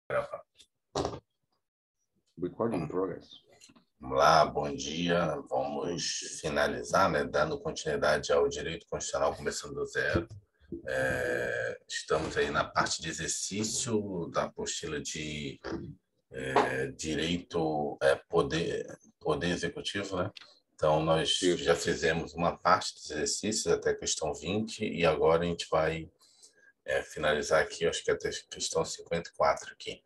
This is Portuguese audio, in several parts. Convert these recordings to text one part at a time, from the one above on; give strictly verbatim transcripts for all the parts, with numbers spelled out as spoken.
Gravar. Recording progress. Vamos lá, bom dia. Vamos finalizar, né, dando continuidade ao direito constitucional, começando do zero. É, estamos aí na parte de exercício da apostila de é, direito, é, poder, poder executivo, né? Então, nós Isso. já fizemos uma parte dos exercícios até a questão vinte e agora a gente vai é, finalizar aqui, acho que até a questão cinquenta e quatro aqui.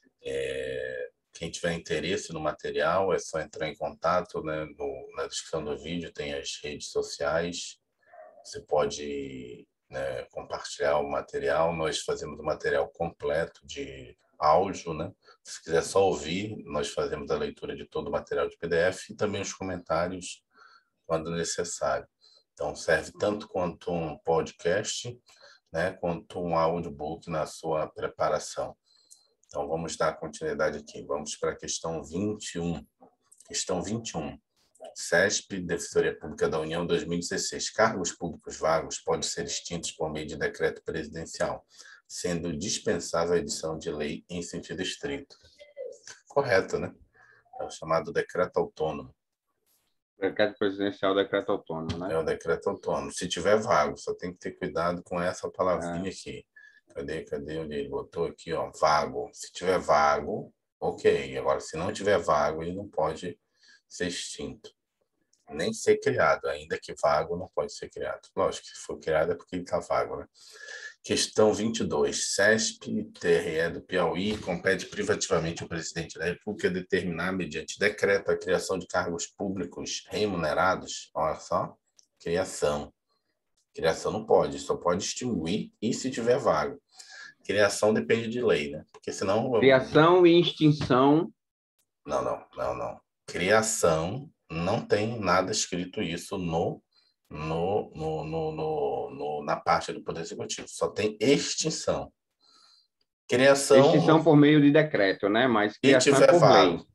É, quem tiver interesse no material é só entrar em contato, né? No, na descrição do vídeo tem as redes sociais, você pode, né, compartilhar o material. Nós fazemos o material completo de áudio, né? Se quiser só ouvir, nós fazemos a leitura de todo o material de P D F e também os comentários quando necessário. Então serve tanto quanto um podcast, né, quanto um audiobook na sua preparação. Então, vamos dar continuidade aqui. Vamos para a questão vinte e um. Questão vinte e um. C E S P, Defensoria Pública da União, dois mil e dezesseis. Cargos públicos vagos podem ser extintos por meio de decreto presidencial, sendo dispensável a edição de lei em sentido estrito. Correto, né? É o chamado decreto autônomo. Decreto presidencial, decreto autônomo, né? É o decreto autônomo. Se tiver vago, só tem que ter cuidado com essa palavrinha É. aqui. Cadê, cadê onde ele botou aqui, ó? Vago. Se tiver vago, ok. Agora, se não tiver vago, ele não pode ser extinto. Nem ser criado. Ainda que vago, não pode ser criado. Lógico que se for criado é porque ele está vago, né? Questão vinte e dois. C E S P, T R E do Piauí, compete privativamente ao presidente da República determinar, mediante decreto, a criação de cargos públicos remunerados. Olha só. Criação. Criação não pode, só pode extinguir e se tiver vago. Criação depende de lei, né? Porque senão... Criação e extinção. Não, não, não, não. Criação, não tem nada escrito isso no, no, no, no, no, no, na parte do Poder Executivo. Só tem extinção. Criação... Extinção por meio de decreto, né? Mas Se criação é tiver por lei. vago.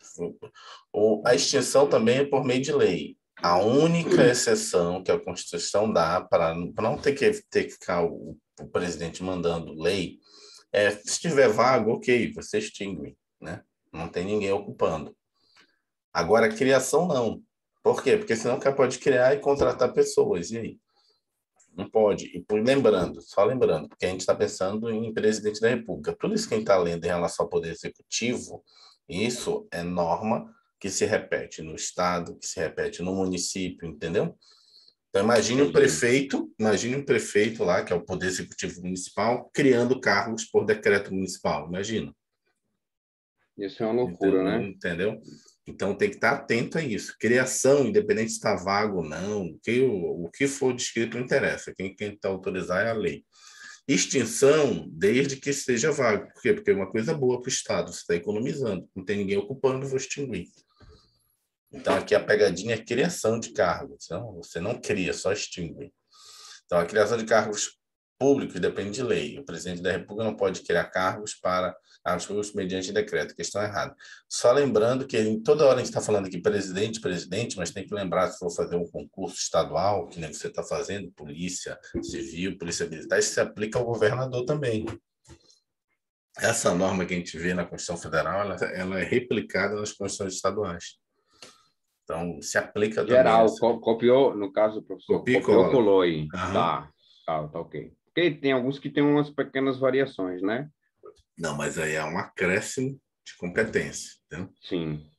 Ou a extinção também é por meio de lei. A única exceção que a Constituição dá para não ter que, ter que ficar o, o presidente mandando lei é, se tiver vago, ok, você extingue, né? Não tem ninguém ocupando. Agora, a criação não. Por quê? Porque senão o cara pode criar e contratar pessoas. E aí? Não pode. E por, lembrando, só lembrando, porque a gente está pensando em presidente da República. Tudo isso que a gente está lendo em relação ao Poder Executivo, isso é norma que se repete no Estado, que se repete no município, entendeu? Então, imagine um prefeito, imagine um prefeito lá, que é o Poder Executivo Municipal, criando cargos por decreto municipal. Imagina. Isso é uma loucura, entendeu? né? Entendeu? Então, tem que estar atento a isso. Criação, independente se está vago ou não, o que, o, o que for descrito não interessa. Quem tem que autorizar é a lei. Extinção, desde que seja vago. Por quê? Porque é uma coisa boa para o Estado. Você está economizando. Não tem ninguém ocupando, vou extinguir. Então, aqui a pegadinha é criação de cargos. Não? Você não cria, só extingue. Então, a criação de cargos públicos depende de lei. O presidente da República não pode criar cargos para cargos públicos mediante decreto. Questão errada. Só lembrando que toda hora a gente está falando aqui presidente, presidente, mas tem que lembrar, se for fazer um concurso estadual, que nem você está fazendo, polícia civil, polícia militar, isso se aplica ao governador também. Essa norma que a gente vê na Constituição Federal, ela, ela é replicada nas Constituições estaduais. Então, se aplica Geral, também. co copiou, no caso, professor, Copia e copiou, cola. colou aí. Uhum. Tá, tá, tá ok. Porque tem alguns que têm umas pequenas variações, né? Não, mas aí é um acréscimo de competência. Entendeu? Sim.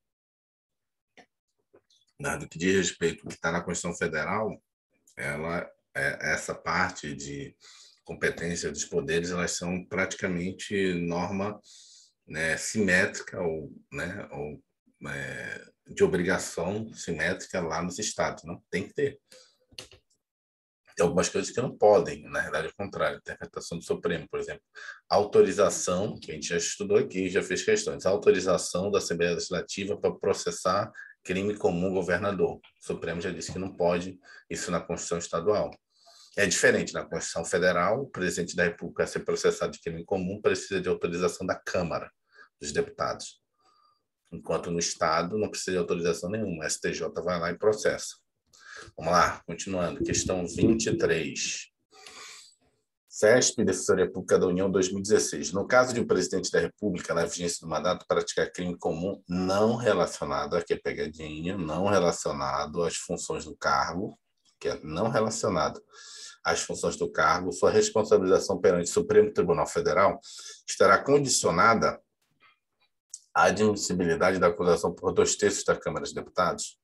No que diz respeito ao que está na Constituição Federal, ela, é, essa parte de competência dos poderes, elas são praticamente norma, né, simétrica ou, né, ou é, de obrigação simétrica lá nos estados. Não tem que ter. Tem algumas coisas que não podem, na verdade, é o contrário. Interpretação do Supremo, por exemplo. Autorização, que a gente já estudou aqui, já fez questões. Autorização da Assembleia Legislativa para processar crime comum governador. O Supremo já disse que não pode isso na Constituição Estadual. É diferente. Na Constituição Federal, o presidente da República, a ser processado de crime comum, precisa de autorização da Câmara dos Deputados. Enquanto no Estado não precisa de autorização nenhuma. O S T J vai lá e processa. Vamos lá, continuando. Questão vinte e três. CESP, Defensoria Pública da União, dois mil e dezesseis. No caso de o presidente da República, na vigência do mandato, praticar crime comum não relacionado, aqui é pegadinha, não relacionado às funções do cargo, que é não relacionado às funções do cargo, sua responsabilização perante o Supremo Tribunal Federal estará condicionada à admissibilidade da acusação por dois terços da Câmara dos Deputados?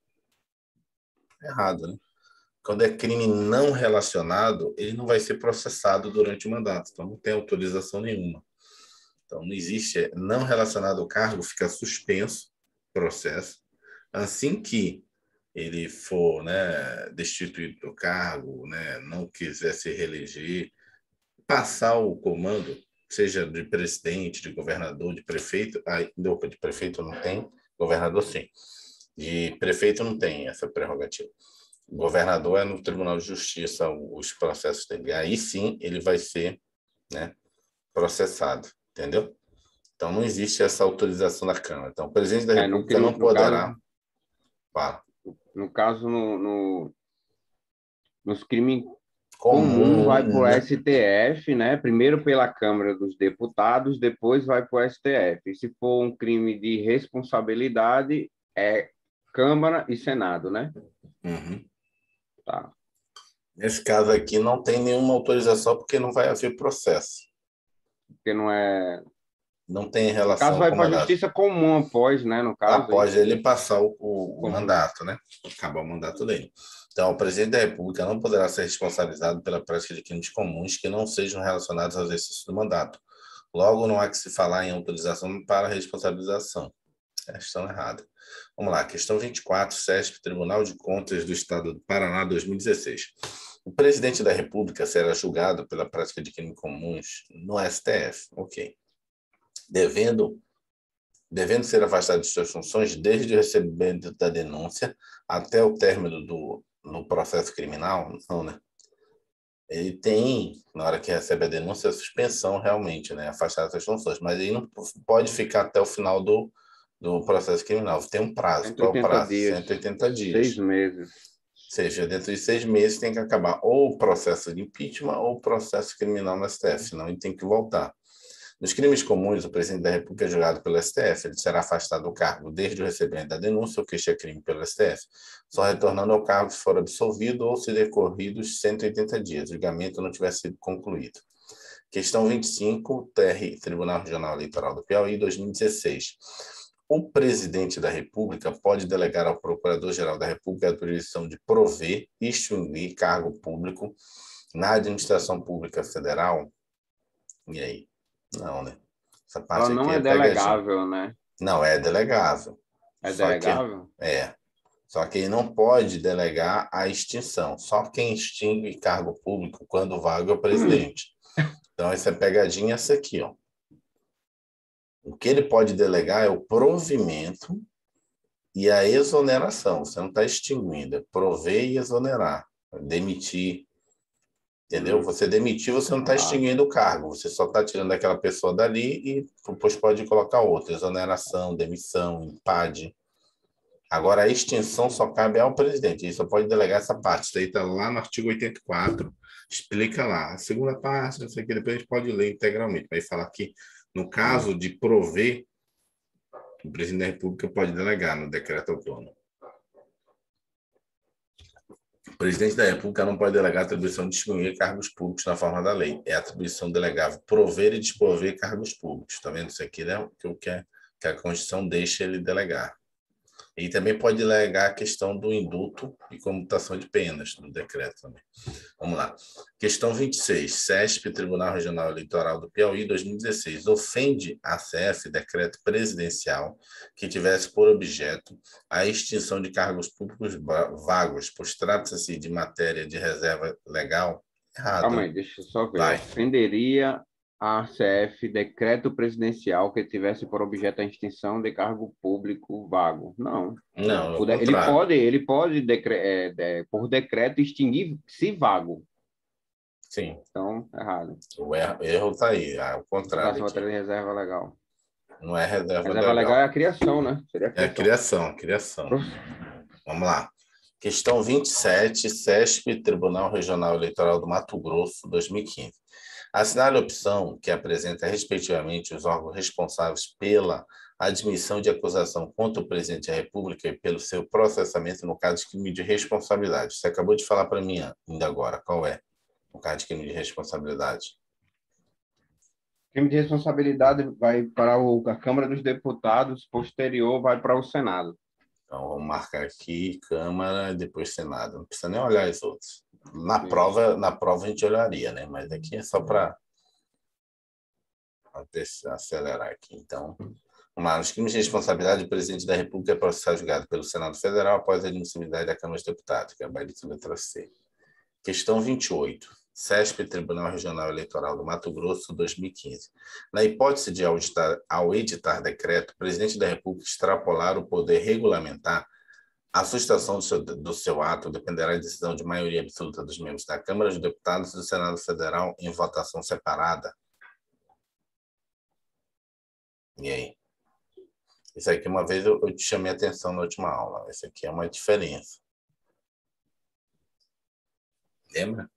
Errado, né? Quando é crime não relacionado, ele não vai ser processado durante o mandato, então não tem autorização nenhuma. Então não existe, não relacionado ao cargo, fica suspenso o processo. Assim que ele for, né, destituído do cargo, né, não quiser se reeleger, passar o comando, seja de presidente, de governador, de prefeito, aí, de prefeito não tem, governador sim, de prefeito não tem essa prerrogativa. O governador é no Tribunal de Justiça os processos dele. Aí sim ele vai ser, né, processado, entendeu? Então não existe essa autorização da Câmara. Então o presidente da É, no, República no, não no poderá... caso, Fala. no caso, no, no, nos crimes comum Comum, vai para o né? S T F, né? Primeiro pela Câmara dos Deputados, depois vai para o S T F. E se for um crime de responsabilidade, é Câmara e Senado, né? Uhum. Tá. Nesse caso aqui não tem nenhuma autorização porque não vai haver processo. Porque não é... Não tem No caso, relação vai com o para a mandato. Justiça Comum após, né? No caso, Após isso. ele passar o, o, o Comum. mandato, né? Acabar o mandato dele. Então, o presidente da República não poderá ser responsabilizado pela prática de crimes comuns que não sejam relacionados ao exercício do mandato. Logo, não há que se falar em autorização para responsabilização. Questão errada. Vamos lá, questão vinte e quatro, CESP, Tribunal de Contas do Estado do Paraná, dois mil e dezesseis. O presidente da República será julgado pela prática de crimes comuns no S T F. Ok. Devendo, devendo ser afastado de suas funções desde o recebimento da denúncia até o término do no processo criminal? Não, né? Ele tem, na hora que recebe a denúncia, a suspensão realmente, né? Afastar das funções, mas ele não pode ficar até o final do, do processo criminal. Tem um prazo. Qual é o prazo? dias. cento e oitenta dias. Seis meses. Ou seja, dentro de seis meses tem que acabar ou o processo de impeachment ou o processo criminal no S T F, senão ele tem que voltar. Nos crimes comuns, o presidente da República é julgado pelo S T F. Ele será afastado do cargo desde o recebimento da denúncia ou queixa crime pelo S T F, só retornando ao cargo se for absolvido ou se decorridos cento e oitenta dias, o julgamento não tiver sido concluído. Questão vinte e cinco, T R, Tribunal Regional Eleitoral do Piauí, dois mil e dezesseis. O presidente da República pode delegar ao Procurador-Geral da República a atribuição de prover e extinguir cargo público na administração pública federal? E aí? Não, né? Essa parte Ela não aqui é, é delegável, né? Não, é delegável. É Só delegável? Que, é. Só que ele não pode delegar a extinção. Só quem extingue cargo público quando vaga é o presidente. Então, essa pegadinha é essa aqui, ó. O que ele pode delegar é o provimento e a exoneração. Você não está extinguindo, é prover e exonerar. Demitir. Entendeu? Você demitir, você não está extinguindo o cargo. Você só está tirando aquela pessoa dali e depois pode colocar outra. Exoneração, demissão, empade. Agora, a extinção só cabe ao presidente. Ele só pode delegar essa parte. Isso aí está lá no artigo oitenta e quatro. Explica lá. A segunda parte, não sei o que, depois a gente pode ler integralmente. Vai falar que, no caso de prover, o presidente da República pode delegar no decreto autônomo. O presidente da República não pode delegar a atribuição de extinguir cargos públicos na forma da lei. É a atribuição delegável prover e desprover cargos públicos. Está vendo? Isso aqui é o que a Constituição deixa ele delegar. E também pode delegar a questão do indulto e comutação de penas no decreto também. Vamos lá. Questão vinte e seis. CESP, Tribunal Regional Eleitoral do Piauí, dois mil e dezesseis. Ofende a C F decreto presidencial que tivesse por objeto a extinção de cargos públicos vagos, pois trata-se de matéria de reserva legal? Errado. Calma aí, deixa eu só ver. Vai. Ofenderia a C F decreto presidencial que tivesse por objeto a extinção de cargo público vago. Não. Não, ele contrário. pode, ele pode decre, é, de, por decreto extinguir se vago. Sim. Então, errado. O erro está aí, é o contrário. Matéria de reserva legal. Não é reserva, reserva legal. legal é a criação, né? Seria a criação. É a criação, a criação. Vamos lá. Questão vinte e sete, CESP, Tribunal Regional Eleitoral do Mato Grosso, dois mil e quinze. Assinale a opção que apresenta, respectivamente, os órgãos responsáveis pela admissão de acusação contra o presidente da República e pelo seu processamento no caso de crime de responsabilidade. Você acabou de falar para mim ainda agora. Qual é o caso de crime de responsabilidade? Crime de responsabilidade vai para o, a Câmara dos Deputados, posterior vai para o Senado. Então, vamos marcar aqui Câmara e depois Senado. Não precisa nem olhar os outros. Na prova, na prova a gente olharia, né? Mas aqui é só para acelerar aqui. Então, vamos lá. Os crimes de responsabilidade do presidente da República é processado julgado pelo Senado Federal após a admissibilidade da Câmara dos Deputados, que é a gabarito letra C. Questão vinte e oito. SESP, Tribunal Regional Eleitoral do Mato Grosso, dois mil e quinze. Na hipótese de, ao editar, ao editar decreto, o presidente da República extrapolar o poder regulamentar, a sustentação do seu, do seu ato dependerá da decisão de maioria absoluta dos membros da Câmara dos Deputados e do Senado Federal em votação separada. E aí? Isso aqui, uma vez eu, eu te chamei a atenção na última aula. Isso aqui é uma diferença. Lembra?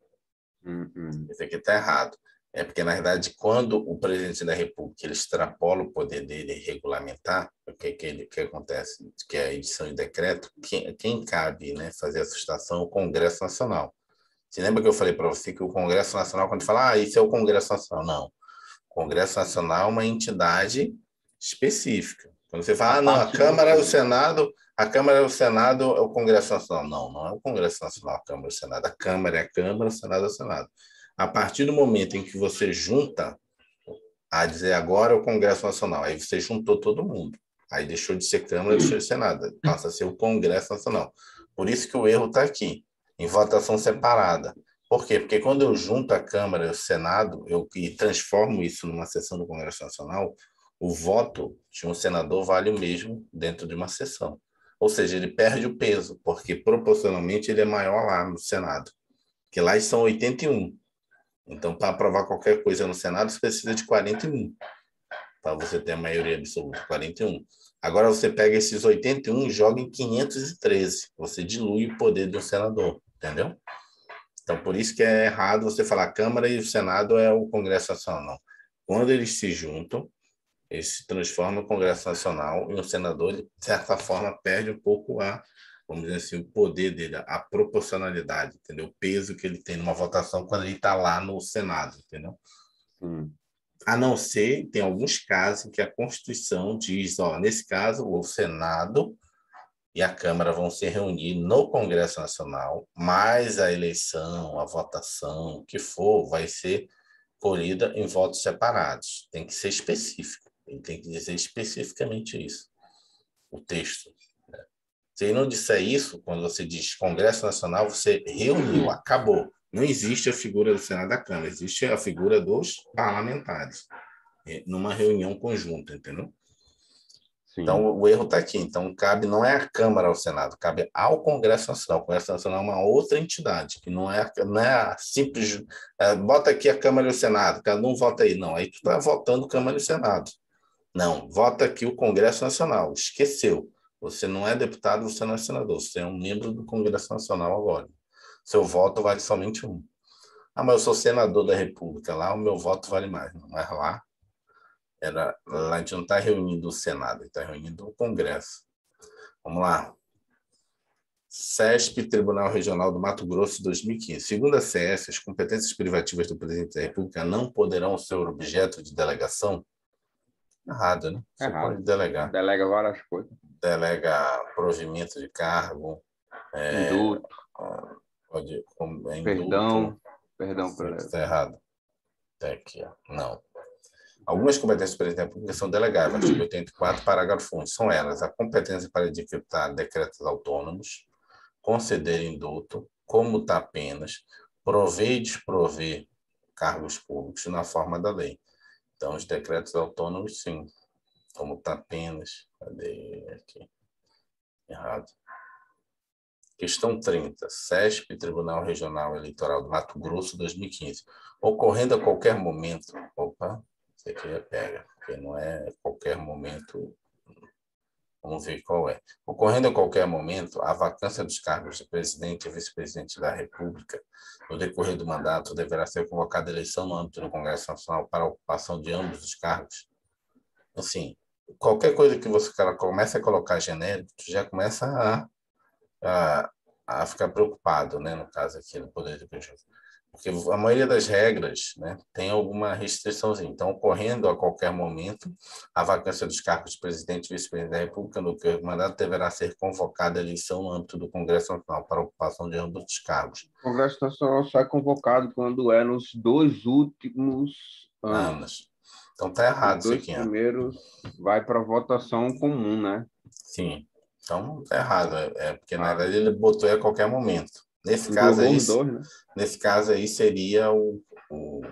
Uhum. Isso aqui está errado. É porque, na verdade, quando o presidente da República ele extrapola o poder dele regulamentar, o que, que, ele, que acontece? Que é a edição de decreto, quem, quem cabe, né, fazer a sustentação é o Congresso Nacional. Você lembra que eu falei para você que o Congresso Nacional, quando fala, ah, isso é o Congresso Nacional? Não. O Congresso Nacional é uma entidade específica. Quando você fala, ah, não, a Câmara e o Senado, a Câmara e o Senado é o Congresso Nacional. Não, não é o Congresso Nacional, a Câmara e o Senado. A Câmara é a Câmara, o Senado é o Senado. A partir do momento em que você junta, a dizer agora é o Congresso Nacional, aí você juntou todo mundo. Aí deixou de ser Câmara, deixou de ser nada. Passa a ser o Congresso Nacional. Por isso que o erro está aqui, em votação separada. Por quê? Porque quando eu junto a Câmara e o Senado eu, e transformo isso numa sessão do Congresso Nacional, o voto de um senador vale o mesmo dentro de uma sessão. Ou seja, ele perde o peso, porque proporcionalmente ele é maior lá no Senado. Que lá são oitenta e um. Então, para aprovar qualquer coisa no Senado, você precisa de quarenta e um. Para você ter a maioria absoluta, quarenta e um. Agora, você pega esses oitenta e um e joga em quinhentos e treze. Você dilui o poder do senador, entendeu? Então, por isso que é errado você falar a Câmara e o Senado é o Congresso Nacional. Não. Quando eles se juntam, eles se transformam no Congresso Nacional e o senador, ele, de certa forma, perde um pouco a, vamos dizer assim, o poder dele, a proporcionalidade, entendeu? O peso que ele tem numa votação quando ele está lá no Senado, entendeu? Hum. A não ser, tem alguns casos em que a Constituição diz, ó, nesse caso, o Senado e a Câmara vão se reunir no Congresso Nacional, mas a eleição, a votação, o que for, vai ser colhida em votos separados. Tem que ser específico. Ele tem que dizer especificamente isso, o texto. Né? Se ele não disser isso, quando você diz Congresso Nacional, você reuniu, acabou. Não existe a figura do Senado e da Câmara, existe a figura dos parlamentares, numa reunião conjunta, entendeu? Sim. Então, o erro está aqui. Então, cabe, não é a Câmara ao Senado, cabe ao Congresso Nacional. O Congresso Nacional é uma outra entidade, que não é, não é a simples... É, bota aqui a Câmara e o Senado, cada um vota aí. Não, aí tu está votando Câmara e Senado. Não, vota aqui o Congresso Nacional. Esqueceu. Você não é deputado, você não é senador. Você é um membro do Congresso Nacional agora. Seu voto vale somente um. Ah, mas eu sou senador da República. Lá o meu voto vale mais. Não é lá. Era, lá a gente não está reunindo o Senado, a gente está reunindo o Congresso. Vamos lá. SESP, Tribunal Regional do Mato Grosso, dois mil e quinze. Segundo a C S, as competências privativas do presidente da República não poderão ser objeto de delegação? Errado, né? Você Errado. pode delegar. Delega várias coisas. Delega provimento de cargo. É, indulto. Pode, como, é indulto. Perdão. Perdão pelo... Está errado. Está aqui, ó. Não. Algumas competências do presidente da República são delegáveis. Artigo oitenta e quatro, parágrafo único. São elas a competência para decretar decretos autônomos, conceder indulto, comutar penas, prover e desprover cargos públicos na forma da lei. Então, os decretos autônomos, sim. Comutar penas. Cadê aqui? Errado. Questão trinta. SESP, Tribunal Regional Eleitoral do Mato Grosso, dois mil e quinze. Ocorrendo a qualquer momento... Opa! Isso aqui é pega, porque não é qualquer momento Vamos ver qual é. Ocorrendo a qualquer momento, a vacância dos cargos de presidente e vice-presidente da República, no decorrer do mandato, deverá ser convocada a eleição no âmbito do Congresso Nacional para a ocupação de ambos os cargos. Assim, qualquer coisa que você comece a colocar genérico, já começa a, a, a ficar preocupado, né? No caso aqui, no Poder Executivo. Porque a maioria das regras, né, tem alguma restriçãozinha. Então, ocorrendo a qualquer momento, a vacância dos cargos de presidente e vice-presidente da República, no que o mandato deverá ser convocada a eleição no âmbito do Congresso Nacional para a ocupação de ambos os cargos. O Congresso Nacional só é convocado quando é nos dois últimos anos. Anos. Então, está errado Os isso dois aqui. primeiros vai para votação comum, né? Sim. Então, está errado. É, é porque, na Ah. verdade, ele botou a qualquer momento. Nesse caso Englobou aí, os dois, né? nesse caso aí seria o, o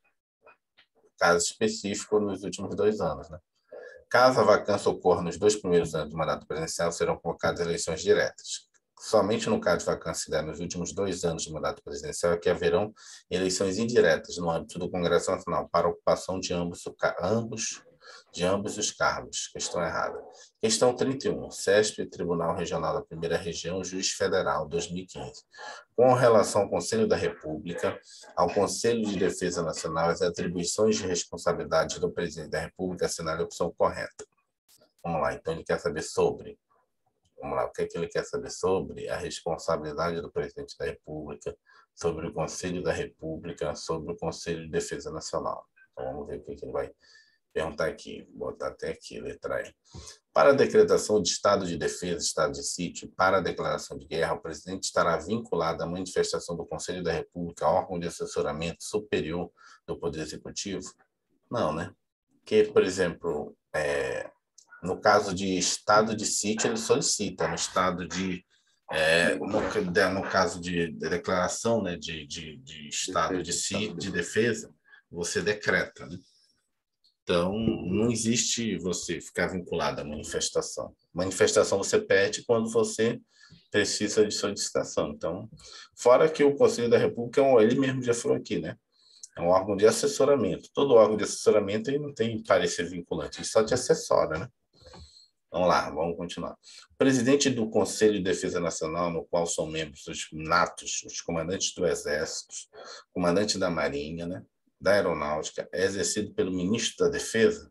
caso específico nos últimos dois anos, né? Caso a vacância ocorra nos dois primeiros anos do mandato presidencial, serão convocadas eleições diretas. Somente no caso de vacância der nos últimos dois anos do mandato presidencial é que haverão eleições indiretas no âmbito do Congresso Nacional para a ocupação de ambos, ambos, de ambos os cargos. Questão errada. Questão trinta e um. CESP, Tribunal Regional da Primeira Região, Juiz Federal, dois mil e quinze. Com relação ao Conselho da República, ao Conselho de Defesa Nacional, as atribuições de responsabilidade do presidente da República assinale a opção correta. Vamos lá, então ele quer saber sobre. Vamos lá, o que é que ele quer saber sobre a responsabilidade do presidente da República, sobre o Conselho da República, sobre o Conselho de Defesa Nacional. Então vamos ver o que, é que ele vai perguntar aqui. Vou botar até aqui, letra E. Para a decretação de estado de defesa, estado de sítio, para a declaração de guerra, o presidente estará vinculado à manifestação do Conselho da República, órgão de assessoramento superior do Poder Executivo? Não, né? Que, por exemplo, é, no caso de estado de sítio, ele solicita. No estado de... É, no, no caso de, de declaração, né, de, de, de estado de sítio, de defesa, você decreta, né? Então, não existe você ficar vinculado à manifestação. Manifestação você pede quando você precisa de solicitação. Então, fora que o Conselho da República, ele mesmo já falou aqui, né? É um órgão de assessoramento. Todo órgão de assessoramento ele não tem parecer vinculante, ele só te assessora, né? Vamos lá, vamos continuar. O presidente do Conselho de Defesa Nacional, no qual são membros os natos, os comandantes do Exército, comandante da Marinha, né? Da Aeronáutica, é exercido pelo ministro da Defesa?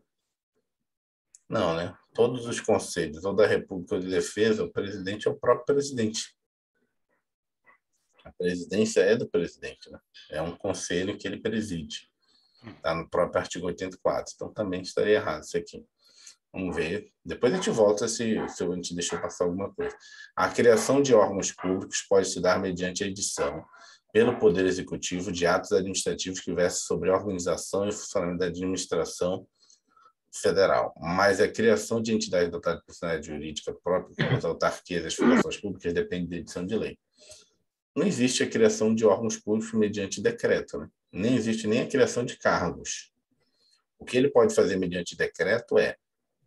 Não, né? Todos os conselhos, ou da República de Defesa, o presidente é o próprio presidente. A presidência é do presidente, né? É um conselho que ele preside. Está no próprio artigo oitenta e quatro. Então, também estaria errado isso aqui. Vamos ver. Depois a gente volta se, se a gente deixou passar alguma coisa. A criação de órgãos públicos pode se dar mediante a edição pelo Poder Executivo de atos administrativos que versem sobre a organização e funcionamento da administração federal, mas a criação de entidades dotadas de personalidade jurídica própria, como as autarquias e as fundações públicas, depende da edição de lei. Não existe a criação de órgãos públicos mediante decreto, né? Nem existe nem a criação de cargos. O que ele pode fazer mediante decreto é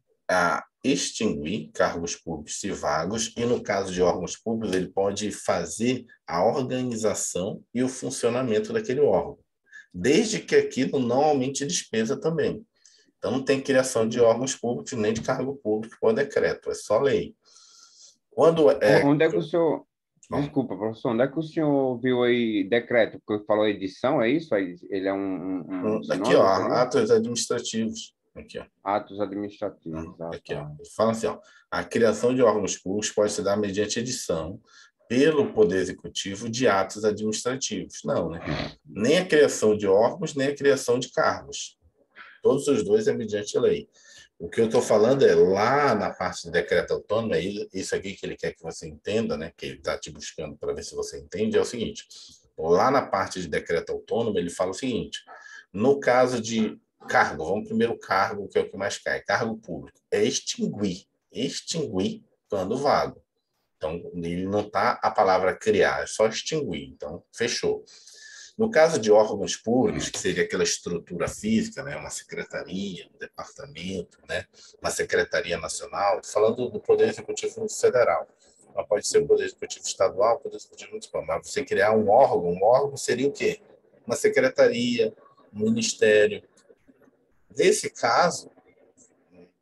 a extinguir cargos públicos se vagos, e no caso de órgãos públicos, ele pode fazer a organização e o funcionamento daquele órgão, desde que aquilo não aumente despesa também. Então, não tem criação de órgãos públicos nem de cargo público por decreto, é só lei. Quando é... Onde é que o senhor... Desculpa, professor, onde é que o senhor viu aí decreto? Porque falou edição, é isso? Ele é um, um, um Aqui, ó, seria? atos administrativos. Aqui, ó. Atos administrativos. Ah, aqui, tá. ó. Ele fala assim, ó, a criação de órgãos públicos pode se dar mediante edição pelo Poder Executivo de atos administrativos. Não, né? Nem a criação de órgãos, nem a criação de cargos. Todos os dois é mediante lei. O que eu estou falando é lá na parte de decreto autônomo, é isso aqui que ele quer que você entenda, né? Que ele está te buscando para ver se você entende, é o seguinte. Lá na parte de decreto autônomo, ele fala o seguinte: no caso de cargo, vamos primeiro cargo, que é o que mais cai, cargo público, é extinguir, extinguir quando vago. Então, ele não está a palavra criar, é só extinguir. Então, fechou. No caso de órgãos públicos, que seria aquela estrutura física, né, uma secretaria, um departamento, né, uma secretaria nacional, estou falando do Poder Executivo Federal. Mas pode ser o Poder Executivo Estadual, o Poder Executivo Municipal. Mas você criar um órgão, um órgão seria o quê? Uma secretaria, um ministério. Nesse caso,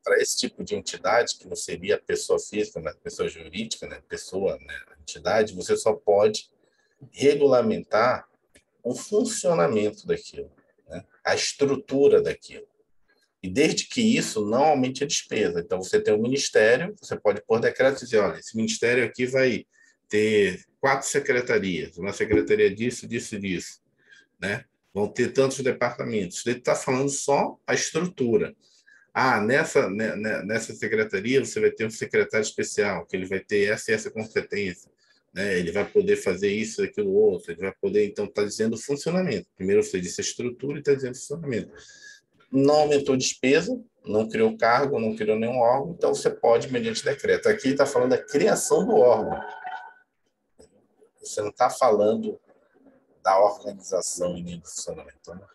para esse tipo de entidade, que não seria pessoa física, mas pessoa jurídica, né? Pessoa, né? Entidade, você só pode regulamentar o funcionamento daquilo, né? A estrutura daquilo. E desde que isso não aumente a despesa. Então, você tem um ministério, você pode pôr decreto e dizer, olha, esse ministério aqui vai ter quatro secretarias, uma secretaria disso, disso, disso, né? Vão ter tantos departamentos. Ele está falando só a estrutura. Ah, nessa, né, né, nessa secretaria você vai ter um secretário especial, que ele vai ter essa e essa competência, né? Ele vai poder fazer isso, aquilo, outro, ele vai poder, então, está dizendo funcionamento. Primeiro você disse a estrutura e está dizendo funcionamento. Não aumentou despesa, não criou cargo, não criou nenhum órgão, então você pode, mediante decreto. Aqui está falando da criação do órgão. Você não está falando da organização e nem do funcionamento. Né?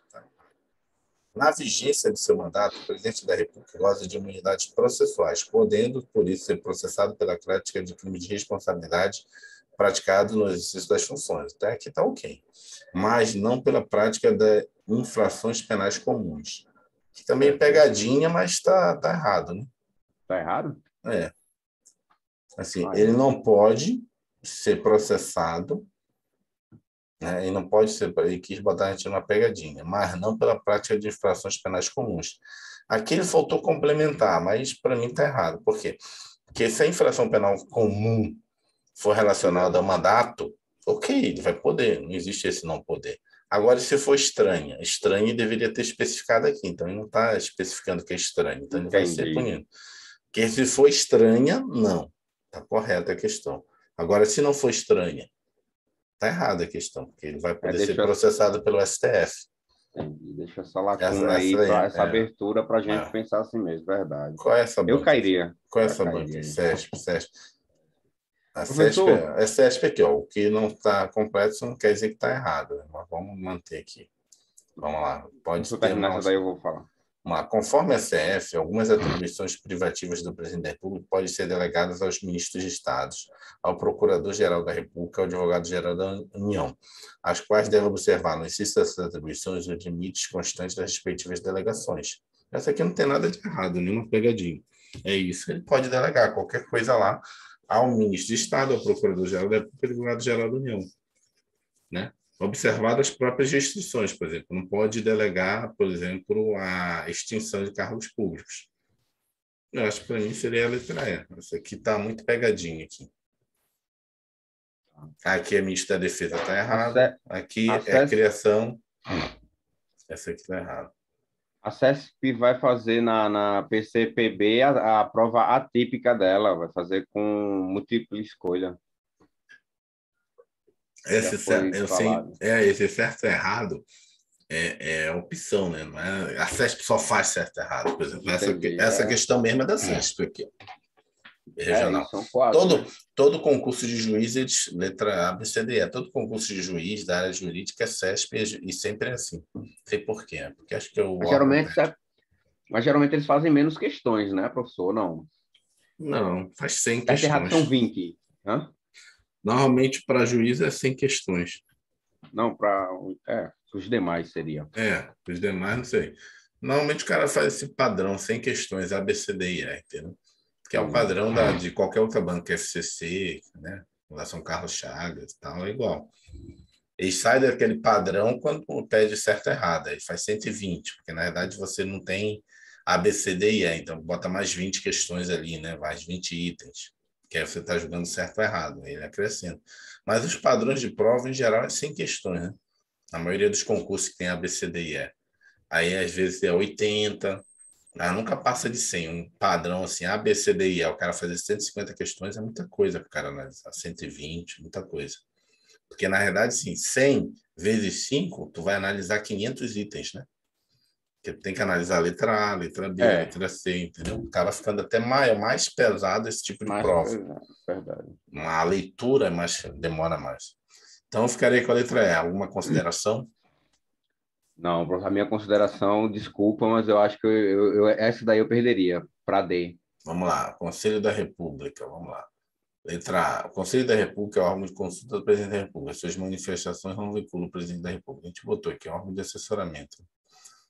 Na vigência de seu mandato, o presidente da República goza de imunidades processuais, podendo, por isso, ser processado pela prática de crime de responsabilidade praticado no exercício das funções. Até aqui está ok. Mas não pela prática de infrações penais comuns. Que também é pegadinha, mas está tá errado, né? Está errado? É. Assim, ah, é. ele não pode ser processado, né? E não pode ser, ele quis botar a gente numa pegadinha, mas não pela prática de infrações penais comuns. Aqui ele faltou complementar, mas para mim está errado. Por quê? Porque se a infração penal comum for relacionada ao mandato, ok, ele vai poder, não existe esse não poder. Agora, se for estranha, estranha deveria ter especificado aqui, então ele não está especificando que é estranho, então ele vai ser punido. Porque se for estranha, não, está correta a questão. Agora, se não for estranha, está errada a questão, porque ele vai poder é, ser processado pelo S T F. Entendi. Deixa essa lacuna essa, aí, essa, pra, essa é, abertura para a gente é. pensar assim mesmo, verdade. Qual é essa banca? Eu cairia. Qual é essa Eu banca? cairia. CESP, CESP. A Professor, CESP, é CESP aqui, ó. O que não está completo não quer dizer que está errado, né? Mas vamos manter aqui. Vamos lá. Pode se eu ter terminar uma... essa daí, eu vou falar. Uma, conforme a C F, algumas atribuições privativas do presidente da República podem ser delegadas aos ministros de Estado, ao Procurador-Geral da República e ao Advogado-Geral da União, as quais devem observar no exercício dessas atribuições os limites constantes das respectivas delegações. Essa aqui não tem nada de errado, nenhuma pegadinha. É isso, ele pode delegar qualquer coisa lá ao ministro de Estado, ao Procurador-Geral da República e ao Advogado-Geral da União, né? Observar as próprias restrições, por exemplo, não pode delegar, por exemplo, a extinção de cargos públicos. Eu acho que para mim seria a letra E. Essa aqui está muito pegadinha aqui. Aqui é ministro da Defesa, está errado. Aqui é a criação. Essa aqui está errada. A CESP vai fazer na, na P C P B a, a prova atípica dela, vai fazer com múltipla escolha. Esse, certo, eu sei, é, esse certo e errado é, é opção, né? Não é, a CESP só faz certo e errado, por exemplo. Essa, Entendi, essa é. questão mesmo é da CESP aqui. Regional. É, são quatro, todo, né? todo concurso de juízes, letra A, B, C, D, E, todo concurso de juiz da área jurídica é CESP e sempre é assim. Não sei por quê, porque acho que eu. Mas geralmente, é, mas geralmente eles fazem menos questões, né, professor? Não. Não, faz cem certo questões. Errado são vinte. Hã? Normalmente, para juiz, é cem questões. Não, para. É, os demais seria. É, os demais, não sei. Normalmente, o cara faz esse padrão, cem questões, A, B, C, D e E, entendeu? Que é o padrão da, de qualquer outra banca, F C C, né? Fundação Carlos Chagas e tal, é igual. Ele sai daquele padrão quando pede certo e errado, aí faz cento e vinte, porque na verdade você não tem A, B, C, D e E, então bota mais vinte questões ali, né? Mais vinte itens, que aí você está jogando certo ou errado, ele acrescenta. Mas os padrões de prova, em geral, é cem questões, né? A maioria dos concursos que tem A, B, C, D e E. Aí, às vezes, é oitenta, ah, nunca passa de cem. Um padrão assim, A, B, C, D e E. O cara fazer cento e cinquenta questões é muita coisa para o cara analisar. cento e vinte, muita coisa. Porque, na verdade, sim, cem vezes cinco, tu vai analisar quinhentos itens, né? Porque tem que analisar a letra A, letra B, é. letra C, entendeu? Acaba ficando até mais, mais pesado esse tipo de mais prova. Pesado, verdade. A leitura é mais, demora mais. Então, eu ficaria com a letra E. Alguma consideração? Não, a minha consideração, desculpa, mas eu acho que eu, eu, eu, essa daí eu perderia, para D. Vamos lá, Conselho da República, vamos lá. Letra A. O Conselho da República é o órgão de consulta do Presidente da República. Suas manifestações não vinculam o Presidente da República. A gente botou aqui, é um órgão de assessoramento.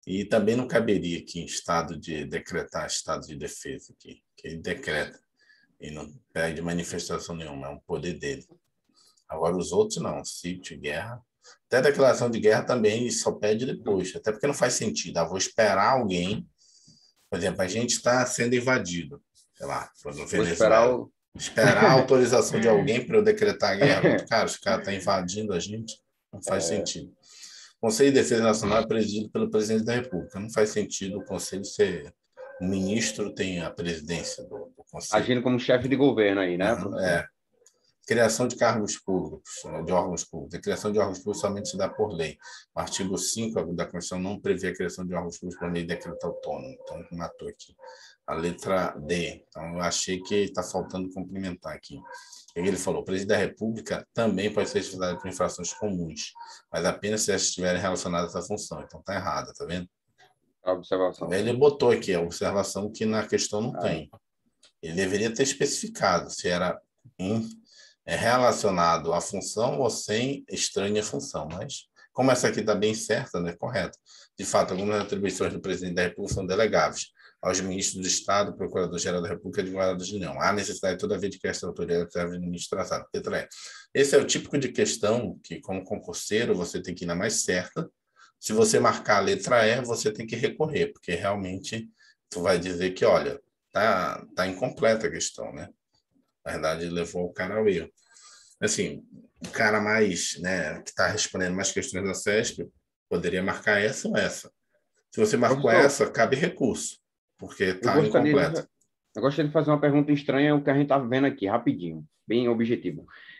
E também não caberia aqui em estado de decretar estado de defesa, aqui, que ele decreta e não pede manifestação nenhuma, é um poder dele. Agora os outros não, sítio, guerra. Até a declaração de guerra também ele só pede depois, até porque não faz sentido. Ah, vou esperar alguém, por exemplo, a gente está sendo invadido, sei lá, no Vou esperar Venezuela. o... Esperar a autorização de alguém para eu decretar a guerra. Cara, os caras estão invadindo a gente, não faz É, sentido. O Conselho de Defesa Nacional é presidido pelo presidente da República. Não faz sentido o Conselho ser. O ministro tem a presidência do, do Conselho. agindo como chefe de governo aí, né, Uhum, professor? é. Criação de cargos públicos, de órgãos públicos. A criação de órgãos públicos somente se dá por lei. O artigo cinco da Constituição não prevê a criação de órgãos públicos por meio de decreto autônomo. Então, matou aqui. A letra D. Então, eu achei que está faltando complementar aqui. Ele falou, o presidente da República também pode ser investigado por infrações comuns, mas apenas se elas estiverem relacionadas à função. Então, está errada, tá vendo? A observação. Ele botou aqui a observação que na questão não Ah, tem. Ele deveria ter especificado se era em é relacionado à função ou sem estranha função, mas como essa aqui está bem certa, né, correto. De fato, algumas atribuições do presidente da República são delegáveis aos ministros do Estado, Procurador-Geral da República e Advogados de União. Há necessidade, todavia, de que esta autoridade serve no ministro traçado. Letra E. Esse é o típico de questão que, como concurseiro, você tem que ir na mais certa. Se você marcar a letra E, você tem que recorrer, porque realmente tu vai dizer que, olha, tá, tá incompleta a questão, né? Na verdade, levou o cara ao erro. Assim, o cara mais, né, que está respondendo mais questões da SESP, poderia marcar essa ou essa. Se você marcou professor, essa, cabe recurso, porque eu está gostaria de, incompleto. eu gostaria de fazer uma pergunta estranha, o que a gente está vendo aqui, rapidinho, bem objetivo.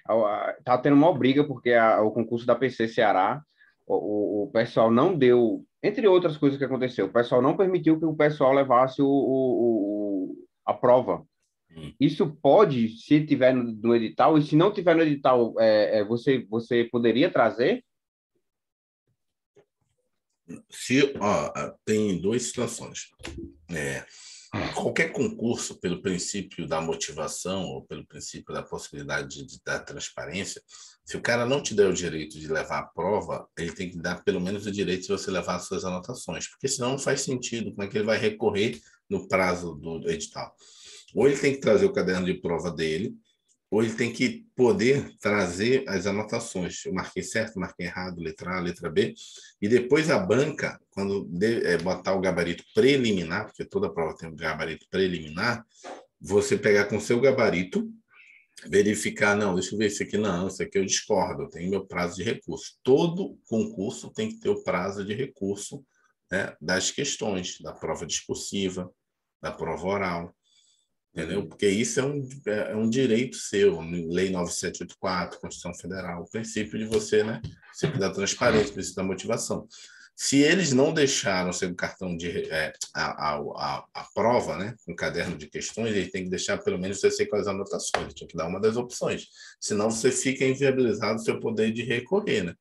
Está tendo uma briga, porque a, o concurso da P C Ceará, o, o, o pessoal não deu, entre outras coisas que aconteceu, o pessoal não permitiu que o pessoal levasse o, o, o a prova. Hum. Isso pode, se tiver no, no edital, e se não tiver no edital, é, é, você, você poderia trazer? Se, ó, tem duas situações. É, qualquer concurso, pelo princípio da motivação ou pelo princípio da possibilidade de, de dar transparência, se o cara não te der o direito de levar a prova, ele tem que dar pelo menos o direito de você levar as suas anotações, porque senão não faz sentido. Como é que ele vai recorrer no prazo do, do edital? Ou ele tem que trazer o caderno de prova dele, ou ele tem que poder trazer as anotações. Eu marquei certo, marquei errado, letra A, letra B, e depois a banca, quando de, é, botar o gabarito preliminar, porque toda prova tem um gabarito preliminar, você pegar com o seu gabarito, verificar, não, deixa eu ver isso aqui, não, isso aqui eu discordo, eu tenho meu prazo de recurso. Todo concurso tem que ter o prazo de recurso, né, das questões, da prova discursiva, da prova oral. Entendeu? Porque isso é um, é um direito seu, Lei nove mil setecentos e oitenta e quatro, Constituição Federal, o princípio de você, né? O princípio da transparência, o princípio da motivação. Se eles não deixaram seu cartão de é, a, a, a, a prova, né, com caderno de questões, eles têm que deixar pelo menos você com as anotações, tinha que dar uma das opções. Senão você fica inviabilizado o seu poder de recorrer, né?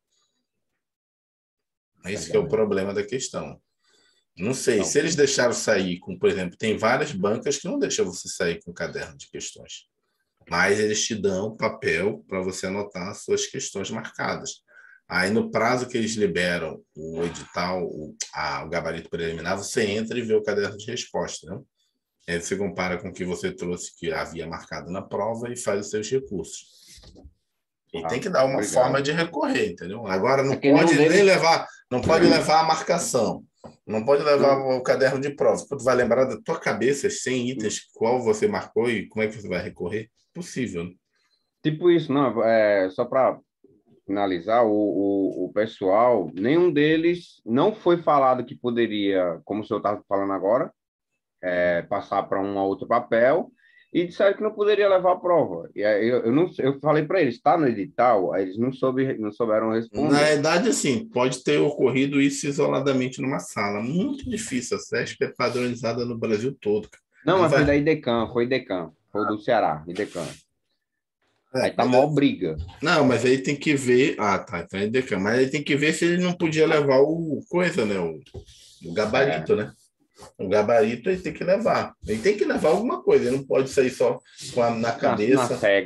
É isso que é o problema da questão. Não sei, se eles deixaram sair com, por exemplo, tem várias bancas que não deixam você sair com caderno de questões, mas eles te dão papel para você anotar as suas questões marcadas. Aí, no prazo que eles liberam o edital, o, a, o gabarito preliminar, você entra e vê o caderno de resposta, né? Aí você compara com o que você trouxe, que havia marcado na prova, e faz os seus recursos. E ah, tem que dar uma obrigado. Forma de recorrer, entendeu? Agora, não é pode nem deles... levar, não pode levar a marcação. Não pode levar não. O caderno de prova. Tu vai lembrar da tua cabeça, cem itens, qual você marcou e como é que você vai recorrer? Possível, né? Tipo isso, não. É, só para finalizar, o, o, o pessoal, nenhum deles não foi falado que poderia, como o senhor estava falando agora, é, passar para um outro papel, e disseram que não poderia levar a prova. E aí eu, eu, não, eu falei para eles, está no edital? Aí eles não, soube, não souberam responder. Na verdade, assim, pode ter ocorrido isso isoladamente numa sala. Muito difícil. A SESP é padronizada no Brasil todo. Não, mas vai... foi da IDECAM, foi IDECAM, foi do Ceará, IDECAM. É, aí tá mó briga. Não, mas aí tem que ver... Ah, tá, então é IDECAM. Mas aí tem que ver se ele não podia levar o coisa, né? O, o gabarito, é. né? O gabarito ele tem que levar. Ele tem que levar alguma coisa. Ele não pode sair só com a, na cabeça. Na, na cega.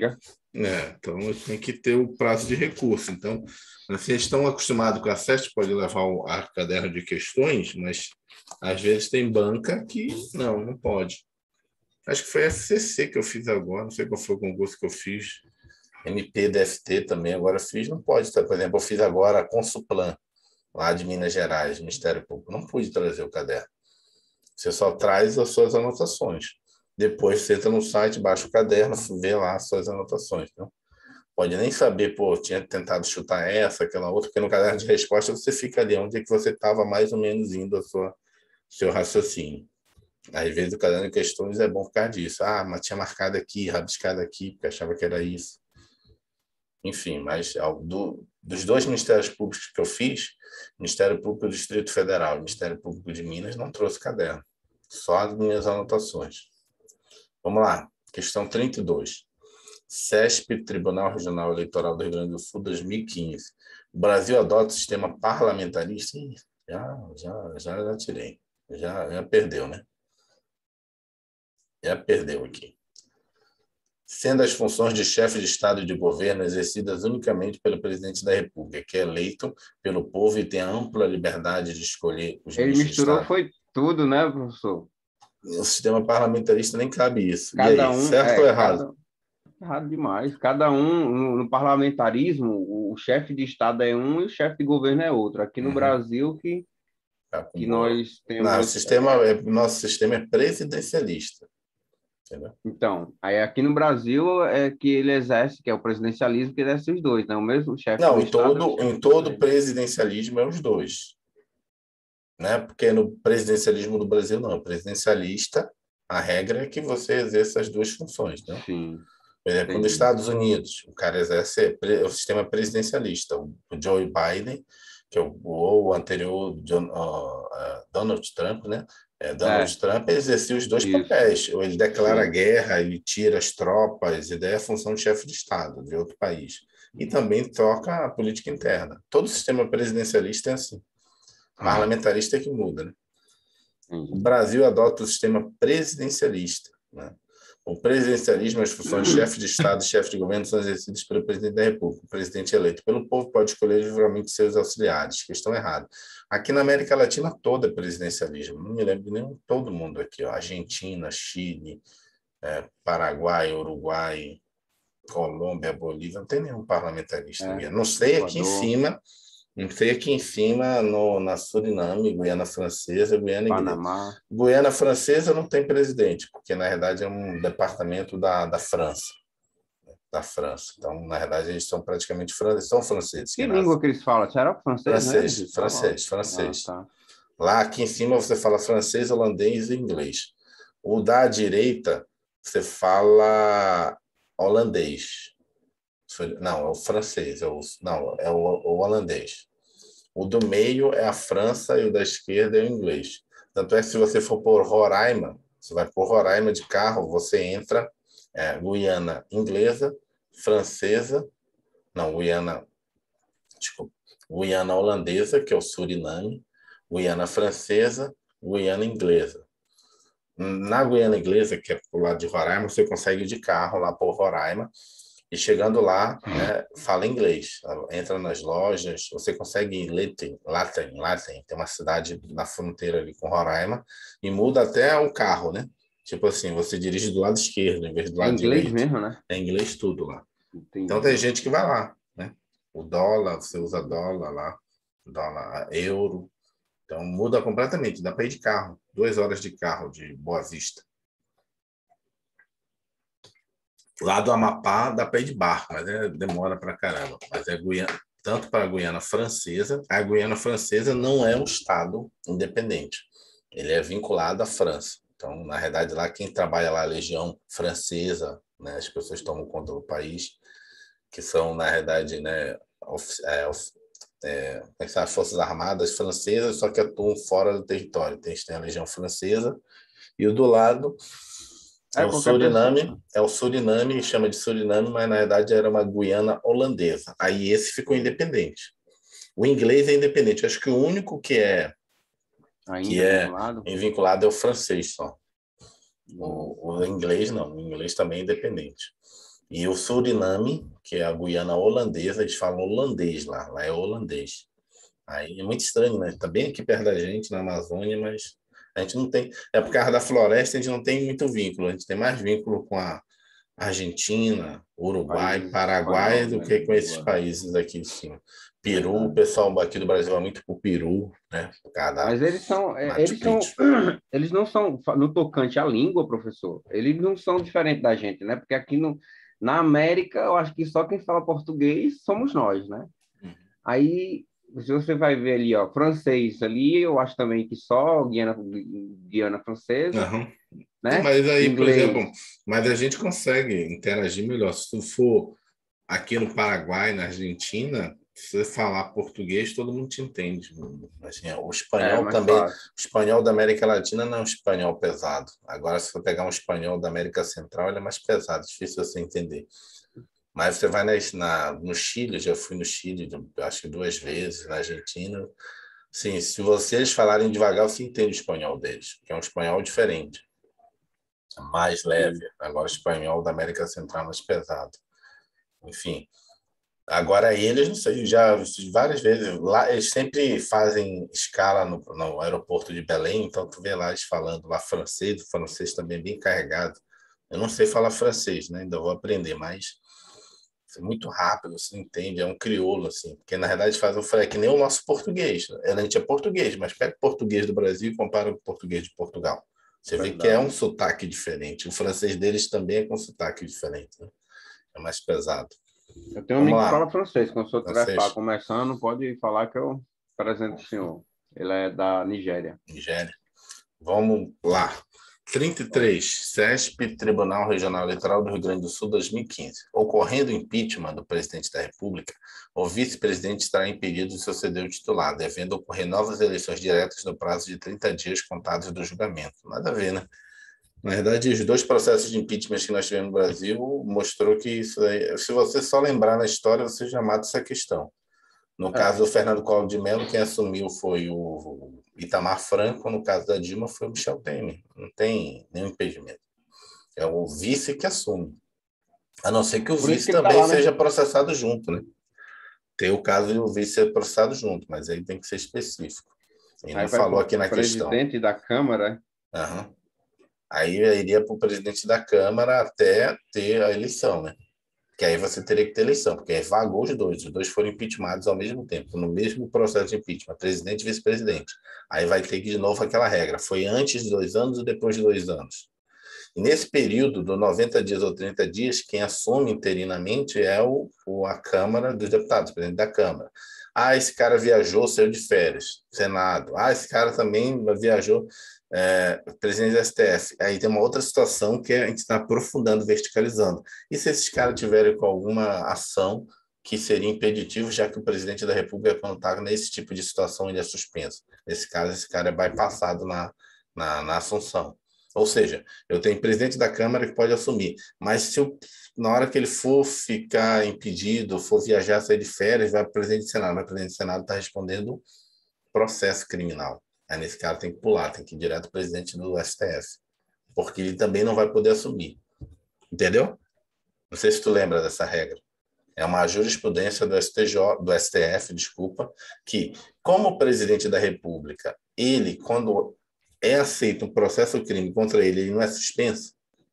É, então tem que ter o prazo de recurso. Então, vocês estão acostumados com a SESC, pode levar o a caderno de questões, mas às vezes tem banca que não, não pode. Acho que foi a F C C que eu fiz agora, não sei qual foi o concurso que eu fiz. M P D F T também agora fiz, não pode. Tá? Por exemplo, eu fiz agora a Consuplan, lá de Minas Gerais, Ministério Público. Não pude trazer o caderno. Você só traz as suas anotações. Depois você entra no site, baixa o caderno, vê lá as suas anotações. Então, pode nem saber, pô, tinha tentado chutar essa, aquela outra, porque no caderno de resposta você fica ali, onde é que você estava mais ou menos indo a sua seu raciocínio. Às vezes o caderno de questões é bom por causa disso. Ah, mas tinha marcado aqui, rabiscado aqui, porque achava que era isso. Enfim, mas do, dos dois ministérios públicos que eu fiz, Ministério Público do Distrito Federal e Ministério Público de Minas, não trouxe caderno. Só as minhas anotações. Vamos lá. Questão trinta e dois. SESP, Tribunal Regional Eleitoral do Rio Grande do Sul, dois mil e quinze. O Brasil adota o sistema parlamentarista? Ih, já, já, já, já tirei. Já, já perdeu, né? Já perdeu aqui. Sendo as funções de chefe de Estado e de governo exercidas unicamente pelo presidente da República, que é eleito pelo povo e tem ampla liberdade de escolher os Ele ministros de misturou Estado. foi tudo, né, professor? O sistema parlamentarista nem cabe isso. E Cada aí, um, certo ou é, errado? cada errado demais. Cada um, no, no parlamentarismo, o, o chefe de Estado é um e o chefe de governo é outro. Aqui no Uhum. Brasil, que, Tá com que boa. nós Não, o temos. sistema, é, nosso sistema é presidencialista. Entendeu? Então, aí aqui no Brasil é que ele exerce, que é o presidencialismo, que exerce os dois, né? O mesmo chefe Não, do em Estado e o todo, chefe em do todo governo. presidencialismo é os dois. Né? Porque no presidencialismo do Brasil, não. O presidencialista, a regra é que você exerça as duas funções. Né? Sim, Por exemplo, nos entendi. Estados Unidos, o cara exerce o sistema presidencialista. O Joe Biden, que é o, o anterior John, uh, uh, Donald Trump, né? É, É, Donald Trump exercia os dois isso. papéis. Ou ele declara Sim. guerra, ele tira as tropas, e daí é a função de chefe de Estado de outro país. E também toca a política interna. Todo sistema presidencialista é assim. Parlamentarista é que muda, né? O Entendi. Brasil adota o sistema presidencialista. Né? O presidencialismo, as funções de chefe de Estado e chefe de governo são exercidas pelo presidente da República. O presidente eleito pelo povo pode escolher livremente seus auxiliares. Questão errada. Aqui na América Latina toda é presidencialismo. Não me lembro nem todo mundo aqui. Ó. Argentina, Chile, é, Paraguai, Uruguai, Colômbia, Bolívia. Não tem nenhum parlamentarista. É, Não sei aqui em Equador, cima. Não sei aqui em cima, no, na Suriname, Guiana Francesa, Guiana Inglesa. Panamá. Guiana Francesa não tem presidente, porque na verdade é um departamento da, da França, da França. Então, na verdade, eles são praticamente franceses, são franceses que Que nascem. língua que eles falam? Será francês mesmo que Francês, eles falam? francês, Ah, francês. tá. Lá aqui em cima você fala francês, holandês e inglês. O da direita você fala holandês. Não, é o francês, é o, não, é o, o holandês. O do meio é a França e o da esquerda é o inglês. Tanto é que se você for por Roraima, você vai por Roraima de carro, você entra é, Guiana inglesa, francesa, não, Guiana, desculpa, Guiana holandesa, que é o Suriname, Guiana francesa, Guiana inglesa. Na Guiana inglesa, que é pro lado de Roraima, você consegue ir de carro lá por Roraima. E chegando lá, né, fala inglês. Entra nas lojas, você consegue ir em Latin, Latin, Latin, tem uma cidade na fronteira ali com Roraima, e muda até o carro, né? Tipo assim, você dirige do lado esquerdo em vez do É lado inglês direito. mesmo, né? É inglês tudo lá. Então tem Entendi. gente que vai lá, né? O dólar, você usa dólar lá, dólar, euro. Então muda completamente, dá para ir de carro. Duas horas de carro de Boa Vista. Lá do Amapá dá para ir de barco, mas é, demora para caramba. Mas é Guiana, tanto para a Guiana Francesa, a Guiana Francesa não é um estado independente. Ele é vinculado à França. Então, na realidade, lá quem trabalha lá, a Legião Francesa, né, as pessoas tomam conta do país, que são, na realidade, né, of, é, of, é, as Forças Armadas francesas, só que atuam fora do território. Tem, tem a Legião Francesa, e o do lado é É o qualquer pessoa. Suriname, é o Suriname, chama de Suriname, mas na verdade era uma Guiana holandesa. Aí esse ficou independente. O inglês é independente. Acho que o único que é que Ainda é vinculado? vinculado é o francês só. Hum. O, o inglês não. O inglês também é independente. E o Suriname, que é a Guiana holandesa, eles falam holandês lá, lá é holandês. Aí é muito estranho, né? Tá bem aqui perto da gente, na Amazônia, mas a gente não tem. É por causa da floresta, a gente não tem muito vínculo. A gente tem mais vínculo com a Argentina, Uruguai, Países Paraguai espanhóis, do né? que com esses Boa, países aqui de cima. Peru, o verdade. pessoal aqui do Brasil é muito pro Peru, né? Por causa da Mas eles são, é, Machu eles são, Picchu. eles não são, no tocante à língua, professor, eles não são diferentes da gente, né? Porque aqui no, na América, eu acho que só quem fala português somos nós, né? Aí, se você vai ver ali, ó, francês ali, eu acho também que só Guiana, Guiana Francesa, Aham. Não, né? mas aí, por exemplo, Inglês, mas a gente consegue interagir melhor. Se tu for aqui no Paraguai, na Argentina, se você falar português, todo mundo te entende. Assim, o é espanhol mais também, o fácil. espanhol da América Latina não é um espanhol pesado. Agora, se for pegar um espanhol da América Central, ele é mais pesado, difícil você entender. Mas você vai na, na, no Chile, já fui no Chile, acho que duas vezes, na Argentina. Sim, se vocês falarem devagar, você entende o espanhol deles, que é um espanhol diferente, mais leve. Sim. Agora, o espanhol da América Central é mais pesado. Enfim, agora eles, não sei, já várias vezes lá, eles sempre fazem escala no, no aeroporto de Belém, então tu vê lá eles falando lá francês, o francês também é bem carregado. Eu não sei falar francês, né? Ainda vou aprender, mas é muito rápido, você entende, é um crioulo, assim, porque na verdade faz um é que nem o nosso português. Né? A gente é português, mas pega o português do Brasil e compara com o português de Portugal. Você vê que é Verdade. um sotaque diferente. O francês deles também é com sotaque diferente, né? É mais pesado. Eu tenho um Vamos amigo que lá, fala francês. Quando o senhor estiver fa- francês, começando, pode falar que eu apresento o senhor. Ele é da Nigéria. Nigéria. Vamos lá. trinta e Vamos. três. CESP, Tribunal Regional Eleitoral do Rio Grande do Sul, dois mil e quinze. Ocorrendo o impeachment do presidente da República, o vice-presidente estará impedido de suceder o titular, devendo ocorrer novas eleições diretas no prazo de trinta dias contados do julgamento. Nada a ver, né? Na verdade, os dois processos de impeachment que nós tivemos no Brasil mostrou que isso aí, se você só lembrar na história, você já mata essa questão. No caso É, do Fernando Collor de Mello, quem assumiu foi o Itamar Franco, no caso da Dilma foi o Michel Temer. Não tem nenhum impedimento. É o vice que assume. A não ser que o por isso vice que ele está também lá, né? seja processado junto, né? Tem o caso de o vice ser processado junto, mas aí tem que ser específico. Ele Aí não vai para falou o aqui na questão. presidente da Câmara. Uhum. Aí iria para o presidente da Câmara até ter a eleição, né? Que aí você teria que ter eleição, porque aí vagou os dois, os dois foram impeachmentados ao mesmo tempo, no mesmo processo de impeachment, presidente e vice-presidente. Aí vai ter que, de novo, aquela regra, foi antes de dois anos ou depois de dois anos? E nesse período, dos noventa dias ou trinta dias, quem assume interinamente é o, o, a Câmara dos Deputados, o presidente da Câmara. Ah, esse cara viajou, saiu de férias, Senado. Ah, esse cara também viajou, é, presidente do S T F. Aí tem uma outra situação que a gente está aprofundando, verticalizando. E se esses caras tiverem com alguma ação que seria impeditivo, já que o presidente da República, quando está nesse tipo de situação, ele é suspenso. Nesse caso, esse cara é bypassado na, na, na Assunção. Ou seja, eu tenho presidente da Câmara que pode assumir, mas se eu, na hora que ele for ficar impedido, for viajar, sair de férias, vai para o presidente do Senado, mas o presidente do Senado está respondendo processo criminal. Aí nesse caso tem que pular, tem que ir direto ao presidente do S T F, porque ele também não vai poder assumir. Entendeu? Não sei se tu lembra dessa regra. É uma jurisprudência do S T J, do S T F, desculpa, que, como presidente da República, ele, quando é aceito um processo crime contra ele, ele não é suspenso.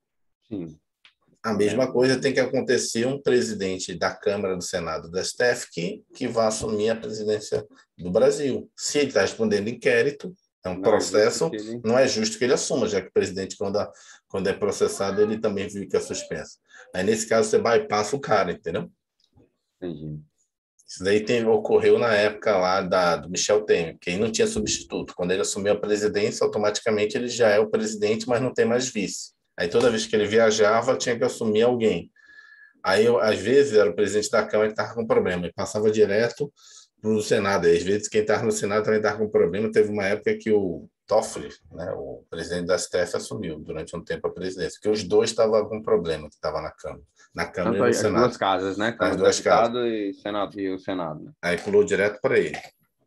Sim, A eu mesma lembro. coisa tem que acontecer um presidente da Câmara, do Senado, do S T F que, que vai assumir a presidência do Brasil. Se ele está respondendo inquérito, é um Não é justo processo, que ele. não é justo que ele assuma, já que o presidente, quando, a, quando é processado, ele também fica suspenso. Aí, nesse caso, você bypassa o cara, entendeu? Entendi. Isso daí tem, ocorreu na época lá da, do Michel Temer, que aí não tinha substituto. Quando ele assumiu a presidência, automaticamente ele já é o presidente, mas não tem mais vice. Aí toda vez que ele viajava, tinha que assumir alguém. Aí, eu, às vezes, era o presidente da Câmara que estava com problema, e passava direto para o Senado. Aí, às vezes, quem estava no Senado também estava com problema. Teve uma época que o Toffoli, né, o presidente da S T F, assumiu durante um tempo a presidência, porque os dois estavam com problema que estava na Câmara, na Câmara Tanto e no as duas Senado, casas, né? nas Câmara dos duas casas. Deputados e, Senado, e o Senado, né? Aí pulou direto para ele.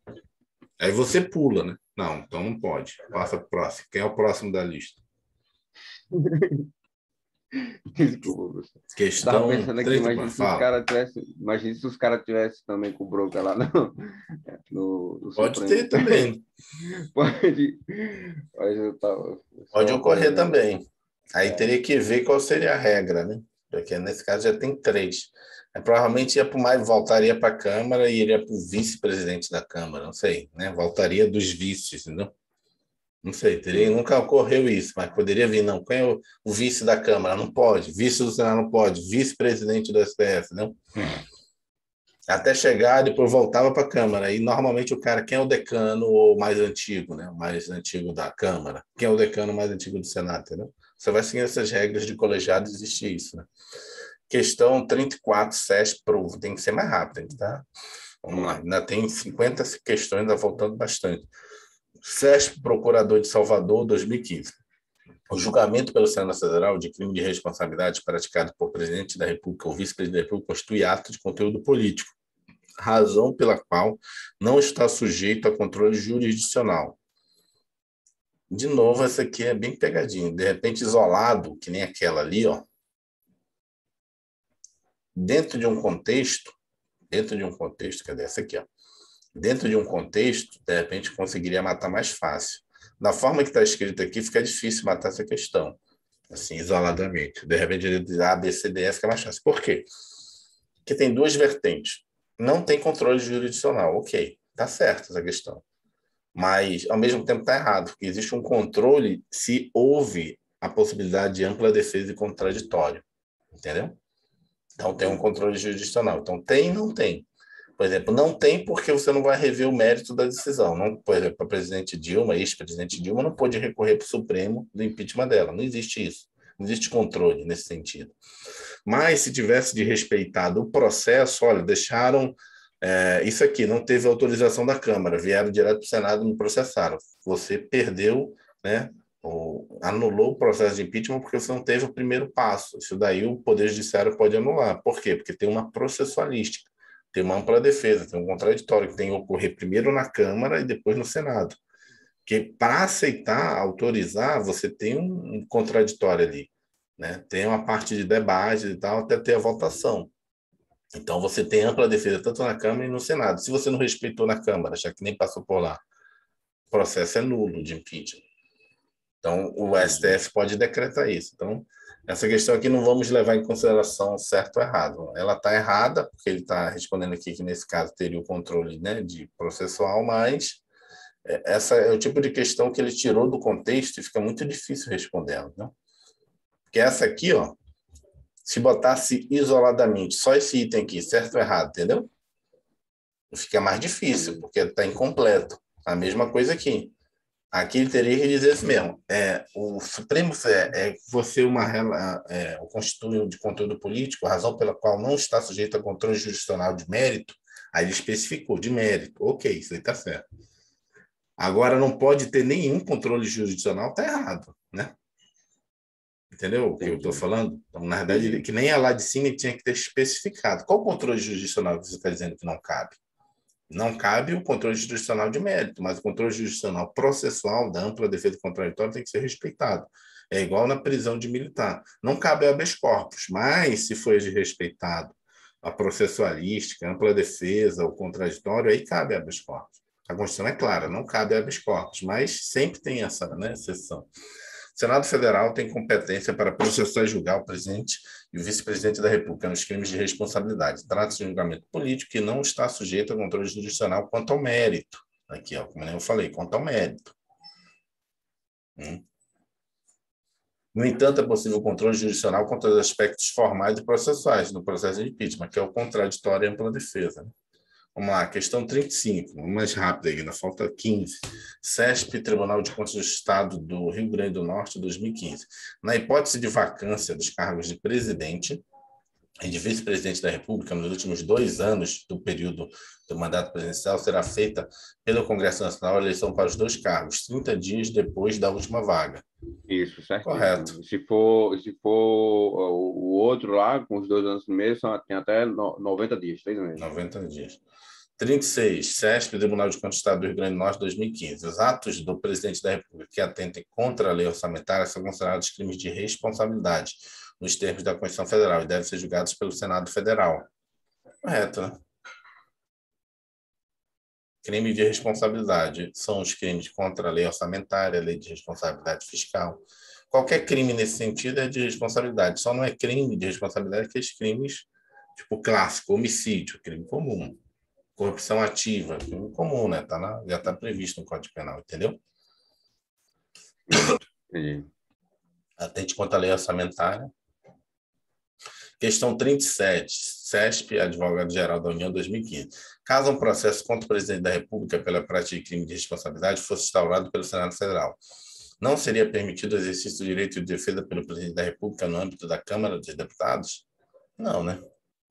Aí você pula, né? Não, então não pode. Passa para o próximo. Quem é o próximo da lista? Desculpa, professor. Tava Questão pensando aqui, trinta, para imagina se os fala. caras tivessem, imagina se os caras tivessem também com o broker lá no, no, no Pode Supremo. ter também. Pode, mas eu tava Pode só ocorrer fazendo. também. Aí É, teria que ver qual seria a regra, né? Porque nesse caso já tem três. Aí provavelmente ia para mais, voltaria para a Câmara e iria para o vice-presidente da Câmara, não sei, né? Voltaria dos vices, entendeu? Não sei, teria, sim. nunca ocorreu isso, mas poderia vir, não. Quem é o, o vice da Câmara? Não pode. Vice do Senado não pode. Vice-presidente do S T F, não? Até chegar, depois voltava para a Câmara. E normalmente o cara, quem é o decano ou mais antigo, né? O mais antigo da Câmara? Quem é o decano mais antigo do Senado, entendeu? Você vai seguir essas regras de colegiado, existe isso, né? Questão trinta e quatro, SESC Provo. Tem que ser mais rápido, tá? Vamos lá. Ainda tem cinquenta questões, ainda faltando bastante. SESC Procurador de Salvador, dois mil e quinze. O julgamento pelo Senado Federal de crime de responsabilidade praticado por presidente da República ou vice-presidente da República constitui ato de conteúdo político, razão pela qual não está sujeito a controle jurisdicional. De novo, essa aqui é bem pegadinha. De repente, isolado, que nem aquela ali, ó, dentro de um contexto, dentro de um contexto, cadê essa aqui, ó? Dentro de um contexto, de repente, conseguiria matar mais fácil. Da forma que está escrito aqui, fica difícil matar essa questão, assim, isoladamente. De repente, ele diz A, B, C, D, F, fica mais fácil. Por quê? Porque tem duas vertentes. Não tem controle jurisdicional. Ok, tá certo essa questão. Mas, ao mesmo tempo, está errado, porque existe um controle se houve a possibilidade de ampla defesa e contraditório. Entendeu? Então, tem um controle jurisdicional. Então, tem e não tem. Por exemplo, não tem porque você não vai rever o mérito da decisão. Não, por exemplo, a presidente Dilma, ex-presidente Dilma, não pôde recorrer para o Supremo do impeachment dela. Não existe isso. Não existe controle nesse sentido. Mas, se tivesse de respeitado o processo, olha, deixaram é, isso aqui, não teve autorização da Câmara, vieram direto para o Senado e me processaram. Você perdeu, né, ou anulou o processo de impeachment porque você não teve o primeiro passo. Isso daí o Poder Judiciário pode anular. Por quê? Porque tem uma processualística, tem uma ampla defesa, tem um contraditório que tem que ocorrer primeiro na Câmara e depois no Senado. Porque para aceitar, autorizar, você tem um contraditório ali, né? Tem uma parte de debate e tal, até ter a votação. Então, você tem ampla defesa tanto na Câmara e no Senado. Se você não respeitou na Câmara, já que nem passou por lá, o processo é nulo de impeachment. Então, o S T F pode decretar isso. Então, essa questão aqui não vamos levar em consideração certo ou errado. Ela está errada, porque ele está respondendo aqui que, nesse caso, teria o controle, né, de processual, mas essa é o tipo de questão que ele tirou do contexto e fica muito difícil respondendo, né? Porque essa aqui, ó, se botasse isoladamente só esse item aqui, certo ou errado, entendeu? Fica mais difícil, porque está incompleto. A mesma coisa aqui. Aqui ele teria que dizer assim mesmo. É, o Supremo é, é você uma é, o constitui de conteúdo político, a razão pela qual não está sujeito a controle jurisdicional de mérito, aí ele especificou de mérito. Ok, isso aí está certo. Agora não pode ter nenhum controle jurisdicional, está errado, né? Entendeu o que eu estou falando? Então, na verdade, que nem a lá de cima ele tinha que ter especificado. Qual o controle jurisdicional que você está dizendo que não cabe? Não cabe o controle jurisdicional de mérito, mas o controle jurisdicional processual da ampla defesa contraditória tem que ser respeitado. É igual na prisão de militar. Não cabe habeas corpus, mas se for respeitado a processualística, a ampla defesa, o contraditório, aí cabe habeas corpus. A Constituição é clara, não cabe habeas corpus, mas sempre tem essa, né, exceção. O Senado Federal tem competência para processar e julgar o presidente e o vice-presidente da República nos crimes de responsabilidade. Trata-se de um julgamento político que não está sujeito a controle jurisdicional quanto ao mérito. Aqui, ó, como eu falei, quanto ao mérito. Hum. No entanto, é possível controle jurisdicional contra os aspectos formais e processuais do processo de impeachment, que é o contraditório e ampla defesa. Vamos lá, questão trinta e cinco, vamos mais rápido aí, ainda falta quinze. SESP, Tribunal de Contas do Estado do Rio Grande do Norte, dois mil e quinze. Na hipótese de vacância dos cargos de presidente e de vice-presidente da República nos últimos dois anos do período do mandato presidencial, será feita pelo Congresso Nacional a eleição para os dois cargos, trinta dias depois da última vaga. Isso, certíssimo. Correto. Se for, se for o outro lá, com os dois anos no mês, tem até noventa dias, três meses. noventa dias. trinta e seis, C E S P, Tribunal de Contas do Estado do Rio Grande do Norte, dois mil e quinze. Os atos do presidente da República que atentem contra a lei orçamentária são considerados crimes de responsabilidade, nos termos da Constituição Federal, e devem ser julgados pelo Senado Federal. Correto, né? Crime de responsabilidade são os crimes contra a lei orçamentária, a lei de responsabilidade fiscal. Qualquer crime nesse sentido é de responsabilidade. Só não é crime de responsabilidade aqueles crimes, tipo clássico, homicídio, crime comum. Corrupção ativa, crime comum, né? Tá na, já está previsto no Código Penal, entendeu? Entendi. Atente contra a lei orçamentária. Questão trinta e sete, C E S P, Advogado-Geral da União, dois mil e quinze. Caso um processo contra o presidente da República pela prática de crime de responsabilidade fosse instaurado pelo Senado Federal, não seria permitido o exercício do direito de defesa pelo presidente da República no âmbito da Câmara dos Deputados? Não, né?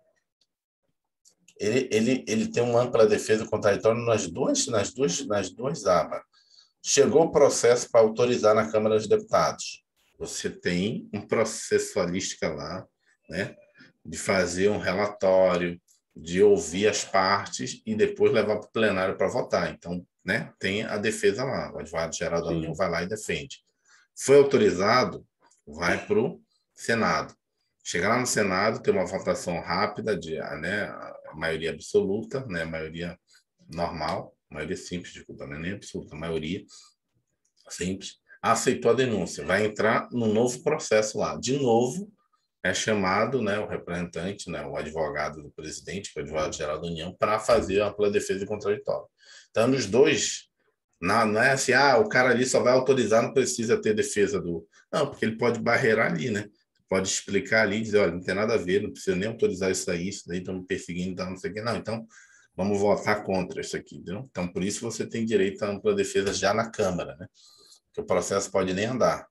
Ele, ele, ele tem uma ampla defesa contraditória nas duas, nas duas, nas duas abas. Chegou o processo para autorizar na Câmara dos Deputados. Você tem um processualística lá, né, de fazer um relatório, de ouvir as partes e depois levar para o plenário para votar. Então, né, tem a defesa lá. O advogado-geral da União vai lá e defende. Foi autorizado, vai para o Senado. Chegar lá no Senado, tem uma votação rápida, de, né, a maioria absoluta, né, a maioria normal, a maioria simples, desculpa, não é nem absoluta, a maioria simples, aceitou a denúncia. Vai entrar no novo processo lá. De novo, é chamado, né, o representante, né, o advogado do presidente, que é o advogado-geral da União, para fazer a ampla defesa e contraditória. Então, os dois, não, não é assim, ah, o cara ali só vai autorizar, não precisa ter defesa do... Não, porque ele pode barreirar ali, né? Pode explicar ali, dizer, olha, não tem nada a ver, não precisa nem autorizar isso aí, isso daí estão me perseguindo, tá, não sei o quê. Não, então, vamos votar contra isso aqui, entendeu? Então, por isso você tem direito à ampla defesa já na Câmara, né? Que o processo pode nem andar.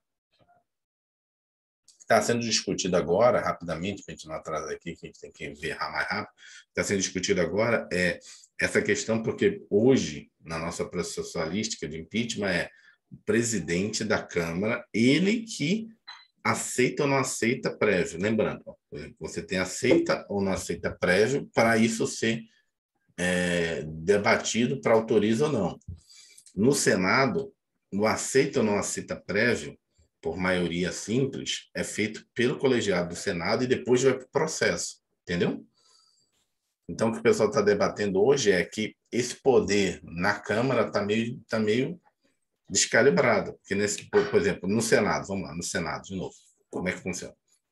Está sendo discutido agora, rapidamente, para a gente não atrasar aqui, que a gente tem que ver mais rápido, está sendo discutido agora é essa questão, porque hoje, na nossa processualística de impeachment, é o presidente da Câmara, ele que aceita ou não aceita prévio. Lembrando, você tem aceita ou não aceita prévio para isso ser é, debatido para autoriza ou não. No Senado, o aceita ou não aceita prévio, por maioria simples, é feito pelo colegiado do Senado e depois vai para o processo, entendeu? Então, o que o pessoal está debatendo hoje é que esse poder na Câmara está meio, tá meio descalibrado, porque, nesse, por, por exemplo, no Senado, vamos lá, no Senado, de novo, como é que funciona?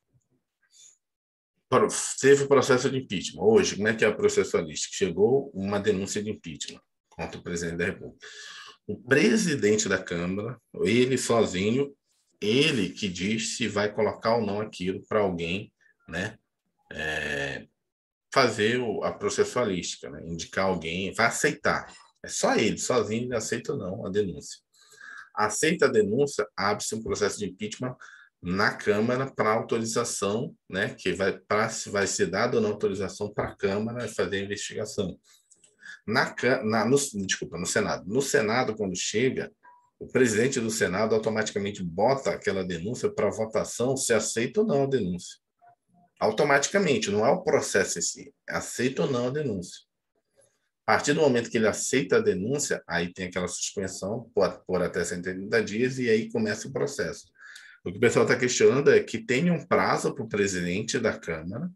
Teve o processo de impeachment. Hoje, como é que é a processualística? Chegou uma denúncia de impeachment contra o presidente da República. O presidente da Câmara, ele sozinho, ele que diz se vai colocar ou não aquilo para alguém, né, é, fazer o, a processualística, né, indicar alguém, vai aceitar. É só ele, sozinho, ele aceita ou não a denúncia. Aceita a denúncia, abre-se um processo de impeachment na Câmara para autorização, né, que vai, pra, se vai ser dada ou não autorização para a Câmara fazer a investigação. Na, na, no, desculpa, no Senado. No Senado, quando chega, o presidente do Senado automaticamente bota aquela denúncia para votação se aceita ou não a denúncia. Automaticamente, não é o processo em si, aceita ou não a denúncia. A partir do momento que ele aceita a denúncia, aí tem aquela suspensão por, por até cento e oitenta dias e aí começa o processo. O que o pessoal está questionando é que tenha um prazo para o presidente da Câmara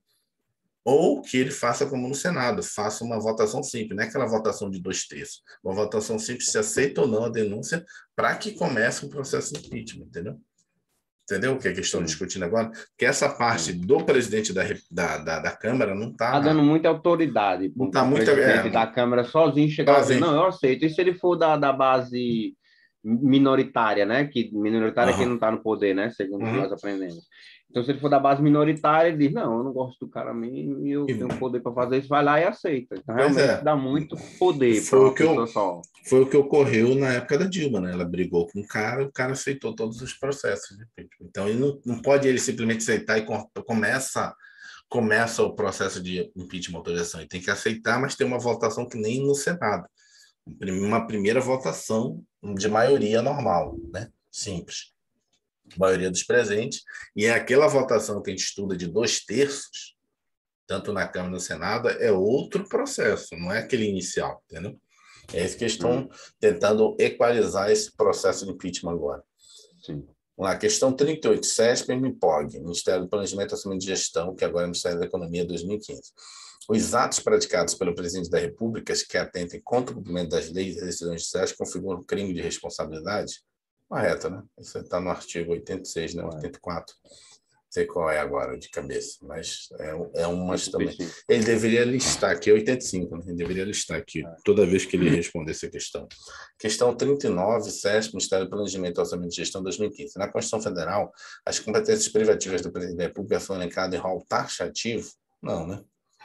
ou que ele faça como no Senado, faça uma votação simples, não é aquela votação de dois terços. Uma votação simples se aceita ou não a denúncia para que comece um processo de impeachment, entendeu? Entendeu o que é que estão discutindo agora? Que essa parte do presidente da, da, da, da Câmara não está... Está dando muita autoridade para o tá presidente é, da Câmara sozinho chegar sozinho. e dizer, não, eu aceito. E se ele for da, da base minoritária, né? Que minoritária é quem não está no poder, né? Segundo uhum. nós aprendemos. Então, se ele for da base minoritária, ele diz, não, eu não gosto do cara mesmo e eu e... tenho poder para fazer isso, vai lá e aceita. Então, pois realmente é. dá muito poder para uma pessoa eu, só. Foi o que ocorreu na época da Dilma, né? Ela brigou com o cara, o cara aceitou todos os processos. Né? Então, ele não, não pode ele simplesmente aceitar e começa, começa o processo de impeachment, autorização. Ele tem que aceitar, mas tem uma votação que nem no Senado. Uma primeira votação de maioria normal, né? Simples. Maioria dos presentes, e é aquela votação que a gente estuda de dois terços, tanto na Câmara e no Senado, é outro processo, não é aquele inicial, entendeu? É isso que eles estão Hum, tentando equalizar esse processo de impeachment agora. sim. Vamos lá, questão trinta e oito, SESP e MIPOG, Ministério do Planejamento e Orçamento de Gestão, que agora é Ministério da Economia dois mil e quinze. Os atos praticados pelo presidente da República que atentem contra o cumprimento das leis e decisões judiciais configuram crime de responsabilidade? Correto, né? Isso está no artigo oitenta e seis, né? Correto. oitenta e quatro. Não sei qual é agora de cabeça, mas é, é umas também. oitenta e cinco. Ele deveria listar aqui, oitenta e cinco, né? Ele deveria listar aqui É. toda vez que ele responder essa questão. Questão trinta e nove, SESP, Ministério do Planejamento e Orçamento de Gestão dois mil e quinze. Na Constituição Federal, as competências privativas do presidente da República são elencadas em rol taxativo? Não, né?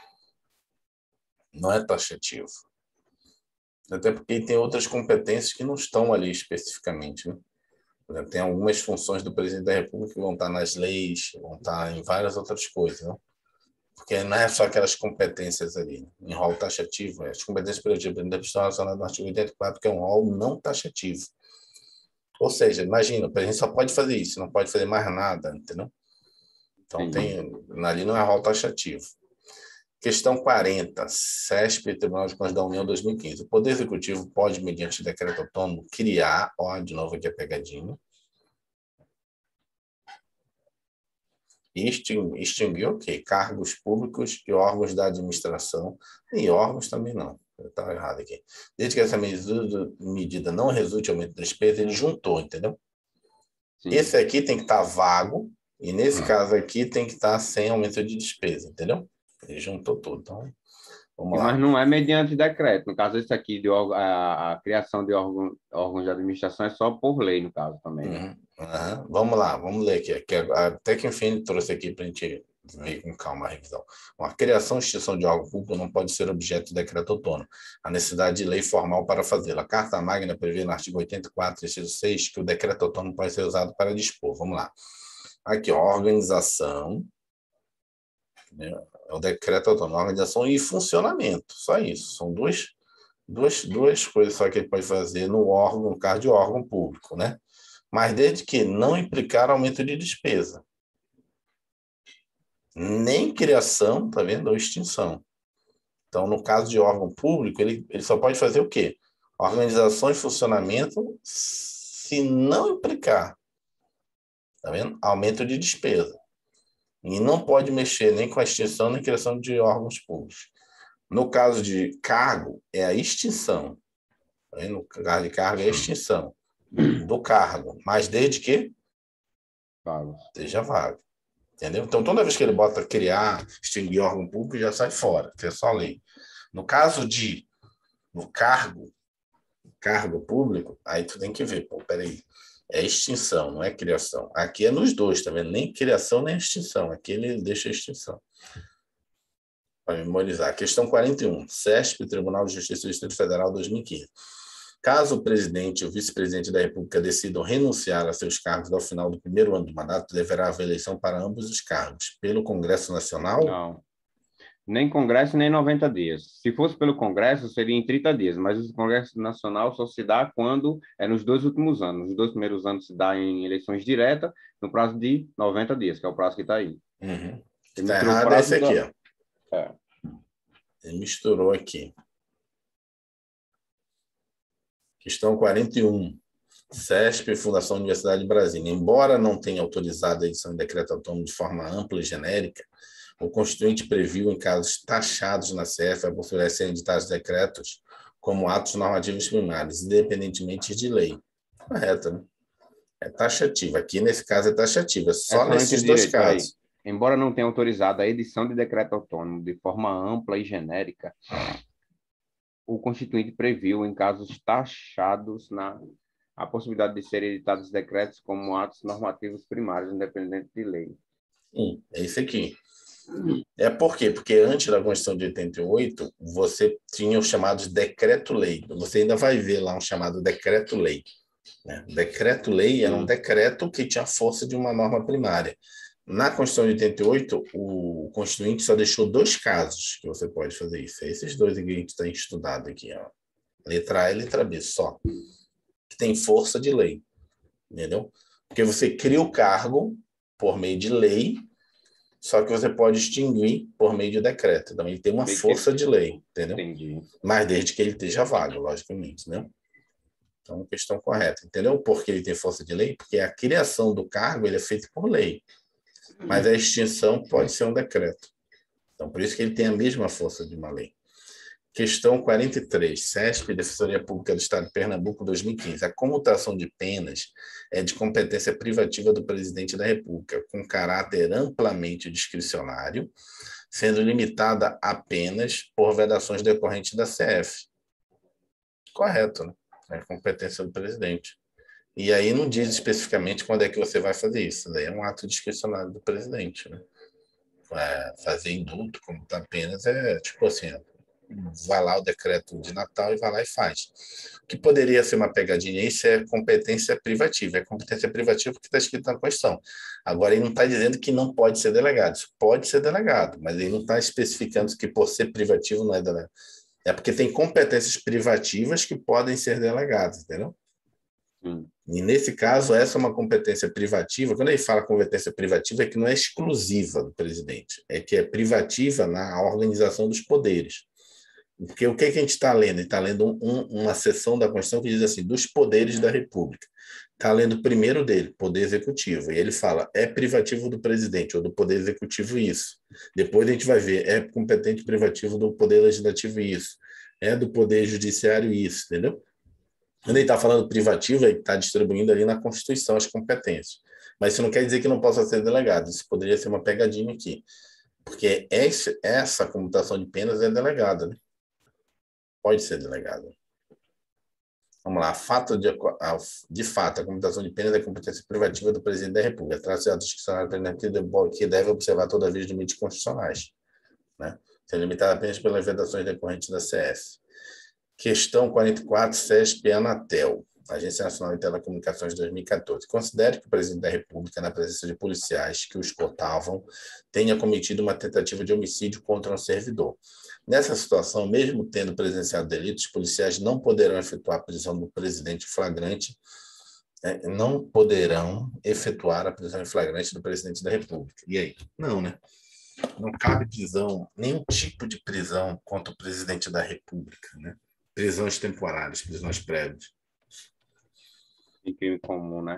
Não é taxativo. Até porque tem outras competências que não estão ali especificamente, né? Por exemplo, tem algumas funções do presidente da República que vão estar nas leis, vão estar em várias outras coisas, né? Porque não é só aquelas competências ali, né? Em rol taxativo. As competências privativas estão relacionadas no artigo oitenta e quatro, que é um rol não taxativo. Ou seja, imagina, o presidente só pode fazer isso, não pode fazer mais nada, entendeu? Então, Entendi. tem, ali não é rol taxativo. Questão quarenta, SESP e Tribunal de Contas da União dois mil e quinze. O Poder Executivo pode, mediante decreto autônomo, criar, ó, de novo aqui a pegadinha, e extinguir, extinguir o quê? Cargos públicos e órgãos da administração, e órgãos também não. Está errado aqui. Desde que essa medida, medida não resulte em aumento da despesa, ele juntou, entendeu? Sim. Esse aqui tem que estar vago, e nesse caso aqui tem que estar sem aumento de despesa, entendeu? Ele juntou tudo. Então, vamos lá. Mas não é mediante decreto. No caso, esse aqui, de, órgão- a, a criação de órgão, órgãos de administração é só por lei, no caso, também, né? Uhum, uhum. Vamos lá, vamos ler aqui. Que até que enfim ele trouxe aqui para a gente ver com calma a revisão. A criação e extinção de órgão público não pode ser objeto de decreto autônomo. A necessidade de lei formal para fazê-la. A Carta Magna prevê no artigo oitenta e quatro, inciso seis, que o decreto autônomo pode ser usado para dispor. Vamos lá. Aqui, ó, organização, né? É o decreto autônomo, organização e funcionamento. Só isso. São duas, duas, duas coisas só que ele pode fazer no órgão, no caso de órgão público, né? Mas desde que não implicar aumento de despesa. Nem criação, tá vendo? Ou extinção. Então, no caso de órgão público, ele, ele só pode fazer o quê? Organização e funcionamento se não implicar, tá vendo? Aumento de despesa. E não pode mexer nem com a extinção nem criação de órgãos públicos. No caso de cargo, é a extinção. Tá vendo? No caso de cargo é a extinção do cargo. Mas desde que Vago. esteja vago. Entendeu? Então, toda vez que ele bota criar, extinguir órgão público, já sai fora, que é só lei. No caso de, no cargo, cargo público, aí tu tem que ver, pô, peraí, é extinção, não é criação. Aqui é nos dois, tá vendo? Nem criação, nem extinção. Aqui ele deixa a extinção. Para memorizar. Questão quarenta e um. SESP, Tribunal de Justiça do Distrito Federal, dois mil e quinze. Caso o presidente e o vice-presidente da República decidam renunciar a seus cargos ao final do primeiro ano do mandato, deverá haver eleição para ambos os cargos. Pelo Congresso Nacional? Não. Nem Congresso, nem noventa dias. Se fosse pelo Congresso, seria em trinta dias, mas o Congresso Nacional só se dá quando é nos dois últimos anos. Nos dois primeiros anos se dá em eleições diretas, no prazo de noventa dias, que é o prazo que está aí. Uhum. Ele Está misturou o errado é esse prazo aqui, da... ó. É. Ele misturou aqui. Questão quarenta e um. SESP, Fundação Universidade de Brasília. Embora não tenha autorizado a edição de decreto autônomo de forma ampla e genérica, o Constituinte previu, em casos taxados na C F, a possibilidade de serem editados decretos como atos normativos primários, independentemente de lei. Correto, né? É taxativo. Aqui, nesse caso, é taxativo. É só Essa eu não nesses entendi dois direito, peraí. casos. Embora não tenha autorizado a edição de decreto autônomo de forma ampla e genérica, o Constituinte previu, em casos taxados, na, a possibilidade de serem editados decretos como atos normativos primários, independente de lei. Sim, é isso aqui. É por quê? Porque antes da Constituição de oitenta e oito, você tinha os chamados decreto-lei. Você ainda vai ver lá um chamado decreto-lei. Né? Decreto-lei era um Sim. decreto que tinha força de uma norma primária. Na Constituição de oitenta e oito, o Constituinte só deixou dois casos que você pode fazer isso. É esses dois que a gente tem estudado aqui. Ó. Letra A e letra B, só. Que tem força de lei. Entendeu? Porque você cria o cargo por meio de lei, só que você pode extinguir por meio de decreto. Então, ele tem uma força de lei, entendeu? Entendi. Mas desde que ele esteja vago, logicamente, né? Então, questão correta. Entendeu por que ele tem força de lei? Porque a criação do cargo ele é feita por lei, mas a extinção pode ser um decreto. Então, por isso que ele tem a mesma força de uma lei. Questão quarenta e três, SESP, Defensoria Pública do Estado de Pernambuco, dois mil e quinze. A comutação de penas é de competência privativa do Presidente da República, com caráter amplamente discricionário, sendo limitada apenas por vedações decorrentes da C F. Correto, né? É competência do Presidente. E aí não diz especificamente quando é que você vai fazer isso. Daí é um ato discricionário do Presidente, né? É, fazer indulto, comutar penas, é tipo assim, vai lá o decreto de Natal e vai lá e faz. O que poderia ser uma pegadinha, isso é competência privativa. É competência privativa porque está escrito na Constituição. Agora, ele não está dizendo que não pode ser delegado. Isso pode ser delegado, mas ele não está especificando que por ser privativo não é delegado. É porque tem competências privativas que podem ser delegadas, entendeu? Hum. E nesse caso, essa é uma competência privativa. Quando ele fala competência privativa, é que não é exclusiva do presidente, é que é privativa na organização dos poderes. Porque o que, é que a gente está lendo? Está lendo um, um, uma seção da Constituição que diz assim, dos poderes da República. Está lendo o primeiro dele, Poder Executivo. E ele fala, é privativo do presidente ou do Poder Executivo isso. Depois a gente vai ver, é competente privativo do Poder Legislativo isso. É do Poder Judiciário isso, entendeu? Quando ele está falando privativo, ele está distribuindo ali na Constituição as competências. Mas isso não quer dizer que não possa ser delegado. Isso poderia ser uma pegadinha aqui. Porque esse, essa comutação de penas é delegada, né? Pode ser delegada. Vamos lá. Fato de, de fato, a comutação de penas é competência privativa do Presidente da República. Trata-se de atos discricionários que deve observar toda vez de limites constitucionais, né? Ser limitado apenas pelas vedações decorrentes da C F. Questão quarenta e quatro, SESP e Anatel, Agência Nacional de Telecomunicações, dois mil e quatorze. Considere que o Presidente da República, na presença de policiais que o escoltavam, tenha cometido uma tentativa de homicídio contra um servidor. Nessa situação, mesmo tendo presenciado delitos, os policiais não poderão efetuar a prisão do presidente flagrante, é, não poderão efetuar a prisão em flagrante do Presidente da República. E aí? Não, né? Não cabe prisão, nenhum tipo de prisão contra o Presidente da República, né? Prisões temporárias, prisões prévias. E crime comum, né?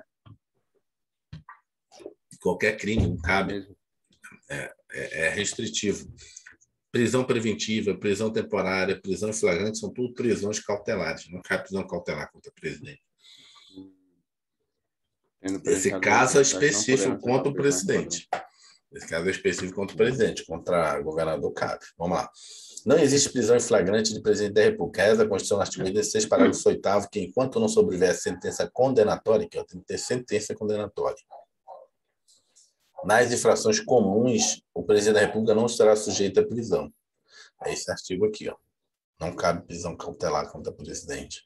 Qualquer crime não cabe. É, é, é restritivo. Prisão preventiva, prisão temporária, prisão flagrante, são tudo prisões cautelares. Não cabe prisão cautelar contra o presidente. Esse caso é específico contra o presidente. Esse caso é específico contra o presidente, contra o governador cabe. Vamos lá. Não existe prisão em flagrante de presidente da República. Reza a Constituição, artigo dezesseis, parágrafo oitavo, que enquanto não sobreviver sentença condenatória, que ó, tem que ter sentença condenatória, nas infrações comuns, o presidente da República não estará sujeito à prisão. É esse artigo aqui, ó. Não cabe prisão cautelar contra o presidente.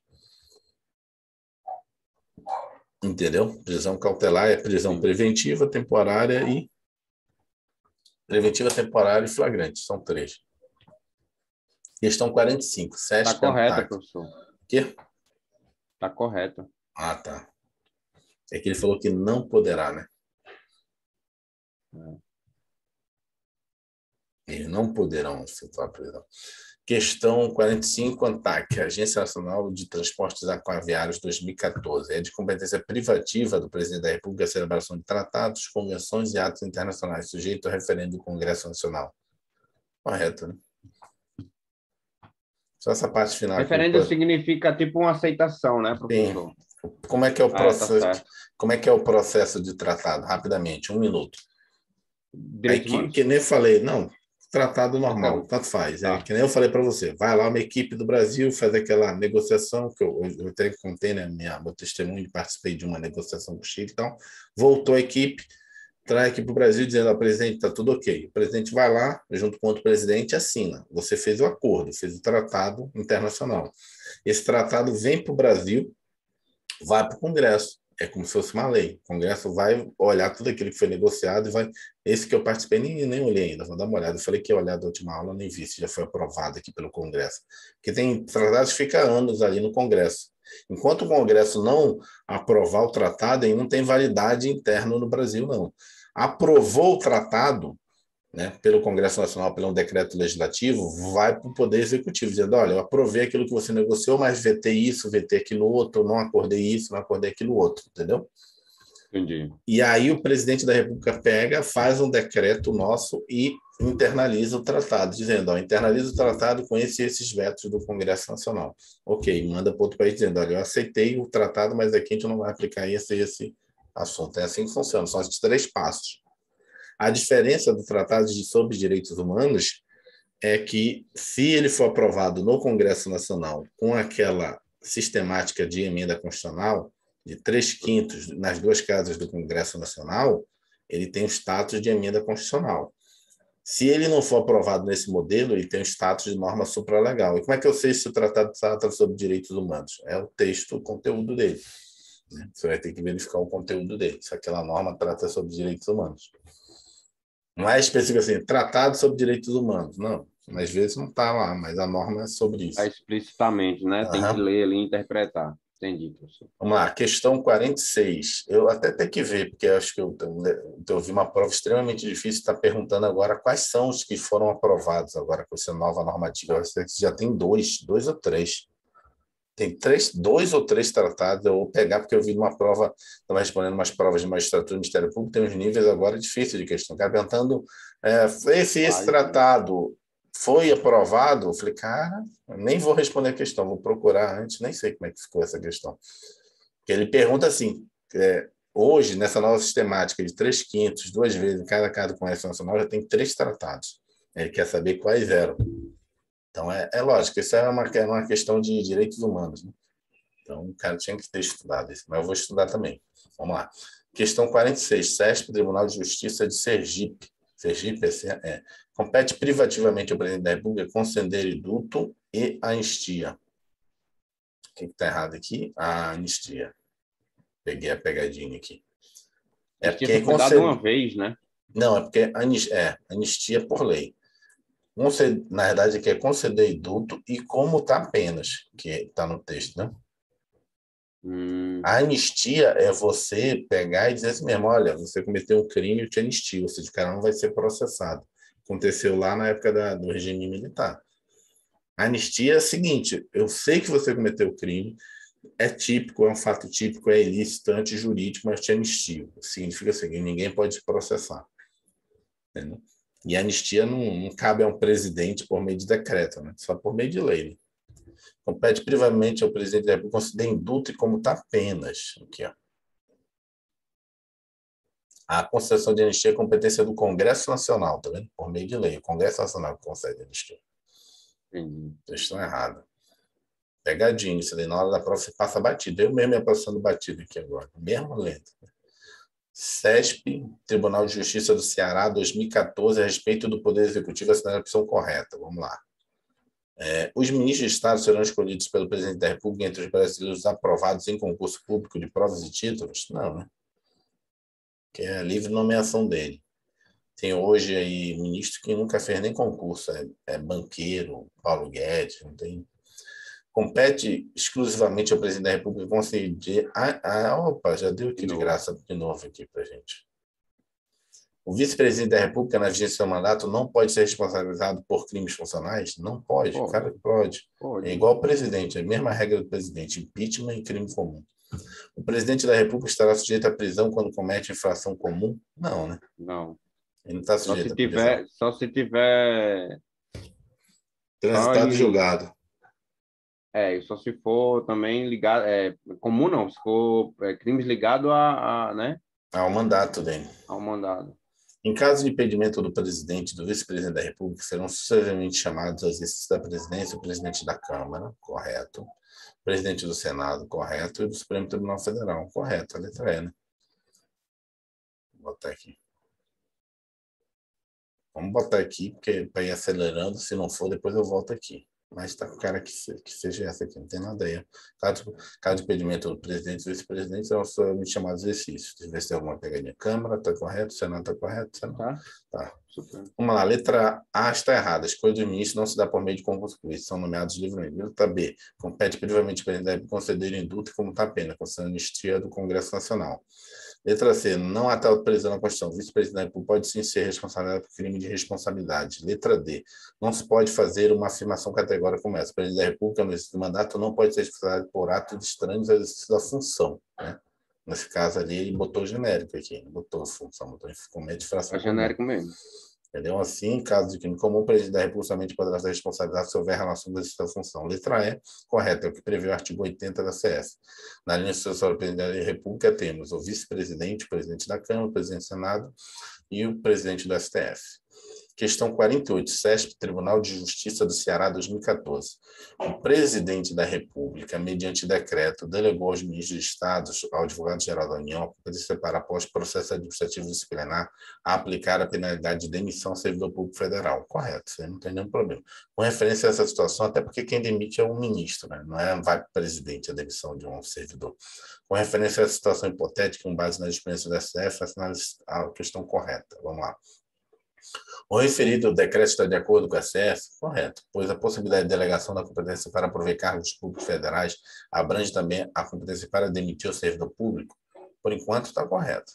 Entendeu? Prisão cautelar é prisão preventiva, temporária e... Preventiva, temporária e flagrante. São três. Questão quarenta e cinco. Está correto, professor. O quê? Está correto. Ah, tá. É que ele falou que não poderá, né? É. Eles não poderão efetuar a prisão. Questão quarenta e cinco, ANTAC, Agência Nacional de Transportes Aquaviários dois mil e quatorze. É de competência privativa do Presidente da República a celebração de tratados, convenções e atos internacionais sujeito ao referendo do Congresso Nacional. Correto, né? Só essa parte final. Referendo aqui, significa tipo uma aceitação, né, professor? Sim. Como é que é o processo? Ah, tá, como é que é o processo de tratado? Rapidamente, um minuto. Aí, que, que nem falei, não, tratado normal, então, tanto faz. Tá. É, que nem eu falei para você, vai lá uma equipe do Brasil fazer aquela negociação, que eu, eu até contei, né, minha, meu testemunho, participei de uma negociação com o Chile, então, voltou a equipe, traz aqui para o Brasil dizendo ao presidente, está tudo ok. O presidente vai lá, junto com outro presidente, assina. Você fez o acordo, fez o tratado internacional. Esse tratado vem para o Brasil, vai para o Congresso. É como se fosse uma lei. O Congresso vai olhar tudo aquilo que foi negociado e vai... Esse que eu participei, nem, nem olhei ainda, vou dar uma olhada. Eu falei que ia olhar da última aula, nem vi se já foi aprovado aqui pelo Congresso. Porque tem tratados que ficam anos ali no Congresso. Enquanto o Congresso não aprovar o tratado, ele não tem validade interna no Brasil, não. Aprovou o tratado, né, pelo Congresso Nacional, pelo um decreto legislativo, vai para o Poder Executivo, dizendo, olha, eu aprovei aquilo que você negociou, mas vetei isso, vetei aquilo outro, não acordei isso, não acordei aquilo outro, entendeu? Entendi. E aí o presidente da República pega, faz um decreto nosso e internaliza o tratado, dizendo, ó, internaliza o tratado com esses, esses vetos do Congresso Nacional. Ok, manda para outro país dizendo, olha, eu aceitei o tratado, mas aqui a gente não vai aplicar esse esse assunto. É assim que funciona, são esses três passos. A diferença do Tratado de sobre Direitos Humanos é que, se ele for aprovado no Congresso Nacional com aquela sistemática de emenda constitucional, de três quintos nas duas casas do Congresso Nacional, ele tem o status de emenda constitucional. Se ele não for aprovado nesse modelo, ele tem o status de norma supralegal. E como é que eu sei se o tratado trata sobre direitos humanos? É o texto, o conteúdo dele. Você vai ter que verificar o conteúdo dele, se aquela norma trata sobre direitos humanos. Não é específico assim, tratado sobre direitos humanos. Não, às vezes não está lá, mas a norma é sobre isso. É explicitamente, né? Tem que Uhum. ler ali e interpretar. Entendi, professor. Vamos lá, questão quarenta e seis. Eu até tenho que ver, porque eu acho que eu, eu, eu vi uma prova extremamente difícil, está perguntando agora quais são os que foram aprovados agora com essa nova normativa. Você já tem dois, dois ou três. Tem três, dois ou três tratados, eu vou pegar, porque eu vi uma prova, estava respondendo umas provas de magistratura do Ministério Público, tem uns níveis agora difíceis de questão. Está perguntando é, esse, esse tratado foi aprovado? Eu falei, cara, eu nem vou responder a questão, vou procurar antes, nem sei como é que ficou essa questão. Porque ele pergunta assim, é, hoje, nessa nova sistemática de três quintos, duas vezes em cada casa do Congresso Nacional, já tem três tratados. Ele quer saber quais eram. Então, é, é lógico, isso é uma, é uma questão de direitos humanos, né? Então, o cara tinha que ter estudado isso, mas eu vou estudar também. Vamos lá. Questão quarenta e seis. SESP, Tribunal de Justiça de Sergipe. Sergipe é, é. Compete privativamente ao presidente da República conceder indulto e anistia. O que está errado aqui? A anistia. Peguei a pegadinha aqui. É É porque porque foi dado concede... uma vez, né? Não, é porque anistia, é, anistia por lei. Concede... Na verdade, é que é conceder indulto e comutar penas, que está no texto, né? Hum. A anistia é você pegar e dizer assim mesmo, olha, você cometeu um crime, eu te anistio, ou seja, o cara não vai ser processado. Aconteceu lá na época da, do regime militar. A anistia é a seguinte, eu sei que você cometeu o crime, é típico, é um fato típico, é ilícito, antijurídico, mas te anistio. Significa assim, que ninguém pode te processar. Entendeu? E a anistia não, não cabe a um presidente por meio de decreto, né? Só por meio de lei. Compete privativamente ao presidente da República conceder indulto e comutar penas. Aqui, ó. A concessão de anistia é competência do Congresso Nacional, tá vendo? Por meio de lei. O Congresso Nacional que concede anistia. Entendi. Vocês estão errados. Pegadinho, isso daí na hora da prova você passa batido. Eu mesmo ia passando batido aqui agora. Mesmo lento. SESP, Tribunal de Justiça do Ceará, dois mil e quatorze, a respeito do Poder Executivo, assinale a opção correta. Vamos lá. É, os ministros de Estado serão escolhidos pelo presidente da República entre os brasileiros aprovados em concurso público de provas e títulos? Não, né? Que é a livre nomeação dele. Tem hoje aí ministro que nunca fez nem concurso, é, é banqueiro, Paulo Guedes, não tem. Compete exclusivamente ao presidente da República conceder. Ah, ah, opa, já deu aqui de graça de novo aqui para gente. O vice-presidente da República, na vigência do seu mandato, não pode ser responsabilizado por crimes funcionais? Não pode, o cara pode. Pode. É igual o presidente, é a mesma regra do presidente: impeachment e crime comum. O presidente da República estará sujeito à prisão quando comete infração comum? Não, né? Não. Ele não está Só sujeito se à prisão. tiver, só se tiver. Transitado e julgado. É, só se for também ligado. É, comum não, se for é, crimes ligados a, a, né, Ao mandato dele. ao mandado. Em caso de impedimento do presidente e do vice-presidente da República, serão sucessivamente chamados aos exercícios da presidência o presidente da Câmara, correto, o presidente do Senado, correto, e do Supremo Tribunal Federal, correto, a letra E, né? Vou botar aqui. Vamos botar aqui, porque para ir acelerando, se não for, depois eu volto aqui. Mas está com cara que, se, que seja essa aqui, não tem nada aí. Caso, caso de impedimento do presidente e vice-presidente, serão me chamados exercícios. Deixa eu ver se tem alguma pegadinha. Câmara, está correto, Senado está correto, Senado. Tá? Tá. Super. Vamos lá, letra A está errada. A escolha do ministro não se dá por meio de concurso público, são nomeados livremente. Letra B, compete privativamente para ele conceder indulto e comutar pena, concedendo anistia do Congresso Nacional. Letra C. Não há tal previsão na Constituição. O vice-presidente da República pode sim ser responsável por crime de responsabilidade. Letra D. Não se pode fazer uma afirmação categórica como essa. O presidente da República, no exercício do mandato, não pode ser responsável por ato de estranhos ao exercício da função. Né? Nesse caso ali, ele botou genérico aqui. Botou função, botou comete fração É comum. genérico mesmo. Entendeu? Assim, em caso de crime comum, o presidente da República somente poderá ser responsabilizado se houver relação da função. Letra E, correto, é o que prevê o artigo oitenta da C F. Na linha sucessória do presidente da República, temos o vice-presidente, o presidente da Câmara, o presidente do Senado e o presidente do S T F. Questão quarenta e oito, C E S P, Tribunal de Justiça do Ceará, dois mil e quatorze. O presidente da República, mediante decreto, delegou aos ministros de Estado, ao advogado-geral da União, a competência para, após processo administrativo disciplinar, a aplicar a penalidade de demissão ao servidor público federal. Correto, isso aí não tem nenhum problema. Com referência a essa situação, até porque quem demite é o ministro, né? Não é, vai para o presidente a demissão de um servidor. Com referência a essa situação hipotética, com base na experiência do S T F, a questão correta. Vamos lá. O referido decreto está de acordo com a C F? Correto, pois a possibilidade de delegação da competência para prover cargos públicos federais abrange também a competência para demitir o servidor público? Por enquanto, está correto.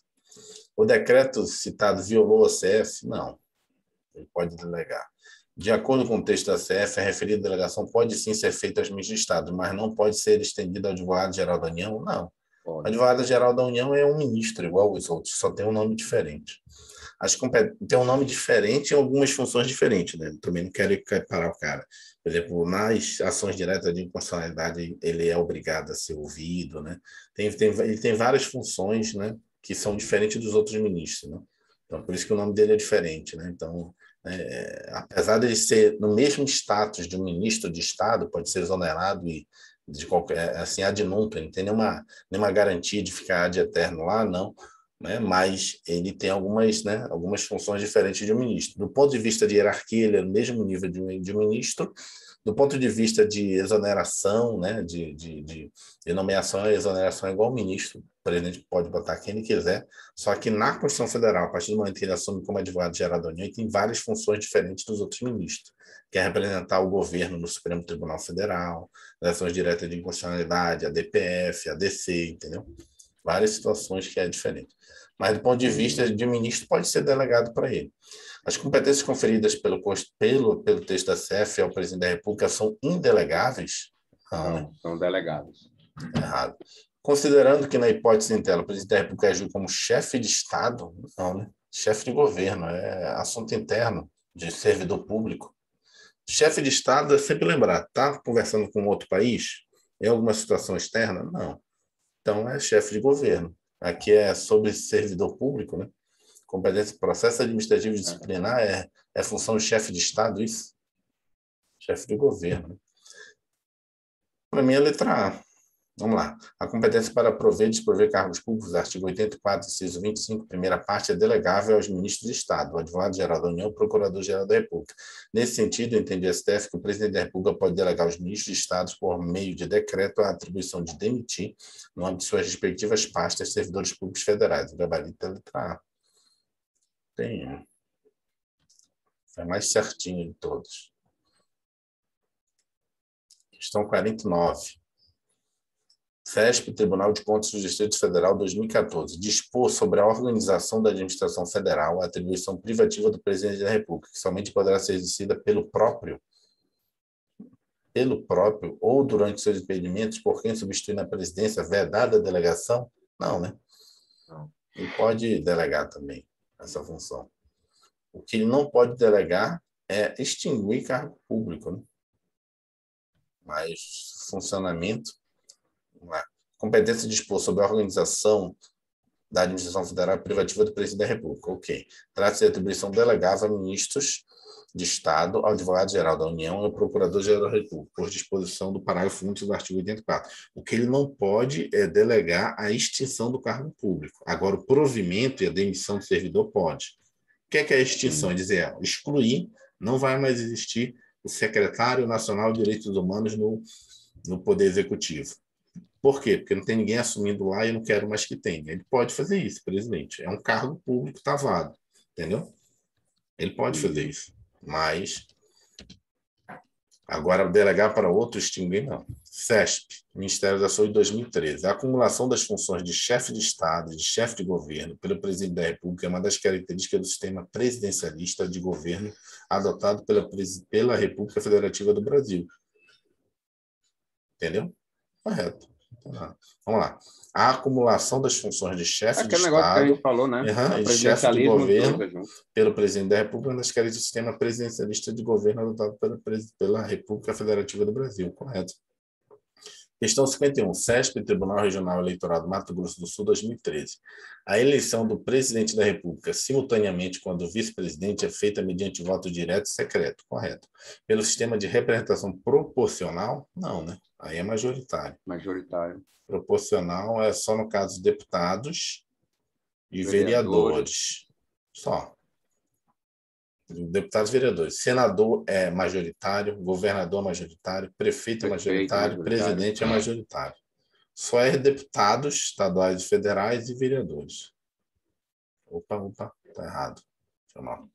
O decreto citado violou a C F? Não. Ele pode delegar. De acordo com o texto da C F, a referida delegação pode sim ser feita aos ministros de Estado, mas não pode ser estendida ao advogado-geral da União? Não. O advogado-geral da União é um ministro, igual os outros, só tem um nome diferente. Acho que tem um nome diferente e algumas funções diferentes, né? Também não quero parar o cara. Por exemplo, nas ações diretas de inconstitucionalidade, ele é obrigado a ser ouvido, né? Tem, tem, ele tem várias funções, né, que são diferentes dos outros ministros, né? Então, por isso que o nome dele é diferente, né? Então, é, apesar de ele ser no mesmo status de um ministro de Estado, pode ser exonerado e de qualquer, assim, ad nutum, não tem nenhuma, nenhuma garantia de ficar ad eterno lá, não. Né? Mas ele tem algumas, né, algumas funções diferentes de um ministro. Do ponto de vista de hierarquia, ele é no mesmo nível de um, de um ministro. Do ponto de vista de exoneração, né, de, de, de, de nomeação e exoneração é igual ao ministro. O presidente pode botar quem ele quiser. Só que na Constituição Federal, a partir do momento que ele assume como advogado-geral da União, ele tem várias funções diferentes dos outros ministros. Que é representar o governo no Supremo Tribunal Federal, ações diretas de inconstitucionalidade, a D P F, a D C, entendeu? Várias situações que é diferente. Mas, do ponto de vista de ministro, pode ser delegado para ele. As competências conferidas pelo, pelo, pelo texto da C F ao presidente da República são indelegáveis? Não, né? São delegados. Errado. Considerando que, na hipótese em tela, o presidente da República agiu como chefe de Estado, não, né? Chefe de governo, é assunto interno de servidor público. Chefe de Estado é sempre lembrar, tá conversando com outro país? Em alguma situação externa? Não. Então, é chefe de governo. Aqui é sobre servidor público, né? Competência, processo administrativo disciplinar é, é função do chefe de Estado, isso? Chefe de governo. Para mim, é a letra A. Vamos lá. A competência para prover e desprover cargos públicos, artigo oitenta e quatro, inciso vinte e cinco, primeira parte, é delegável aos ministros de Estado, o advogado-geral da União, o procurador-geral da República. Nesse sentido, entende o S T F que o presidente da República pode delegar aos ministros de Estado, por meio de decreto, a atribuição de demitir, no âmbito de suas respectivas pastas, servidores públicos federais. O gabarito é a letra A. Tem. É mais certinho de todos. Questão quarenta e nove. C E S P, Tribunal de Contas do Distrito Federal, dois mil e quatorze, dispor sobre a organização da administração federal a atribuição privativa do presidente da República, que somente poderá ser exercida pelo próprio, pelo próprio ou durante seus impedimentos por quem substitui na presidência, vedada a delegação? Não, né? Não. Ele pode delegar também essa função. O que ele não pode delegar é extinguir cargo público, né? Mas funcionamento, a competência de dispor sobre a organização da administração federal privativa do presidente da República. Ok. Trata-se de atribuição delegável a ministros de Estado, ao advogado-geral da União e ao procurador-geral da República, por disposição do parágrafo único do artigo oitenta e quatro. O que ele não pode é delegar a extinção do cargo público. Agora, o provimento e a demissão do servidor pode. O que é, que é a extinção? É dizer, é, excluir, não vai mais existir o secretário nacional de Direitos Humanos no, no Poder Executivo. Por quê? Porque não tem ninguém assumindo lá e eu não quero mais que tenha. Ele pode fazer isso, presidente. É um cargo público, tá vago. Entendeu? Ele pode fazer isso. Mas Agora, delegar para outro extinguir, não. CESP, Ministério da Saúde, dois mil e treze. A acumulação das funções de chefe de Estado e de chefe de governo pelo presidente da República é uma das características do sistema presidencialista de governo adotado pela, pela República Federativa do Brasil. Entendeu? Correto. Vamos lá. A acumulação das funções de chefe Aquele de negócio que a Estado gente falou, né? uhum, e chefe de governo pelo presidente da República nas características do sistema presidencialista de governo adotado pela, pela República Federativa do Brasil. Correto. Questão cinquenta e um. CESP, Tribunal Regional Eleitoral do Mato Grosso do Sul, dois mil e treze. A eleição do presidente da República, simultaneamente com a do vice-presidente, é feita mediante voto direto e secreto. Correto. Pelo sistema de representação proporcional? Não, né? Aí é majoritário. Majoritário. Proporcional é só no caso de deputados e Vereadores. vereadores. Só. Deputados e vereadores. Senador é majoritário, governador é majoritário, prefeito é majoritário, majoritário, presidente é majoritário. Só é deputados estaduais e federais e vereadores. Opa, opa, tá errado. Foi mal.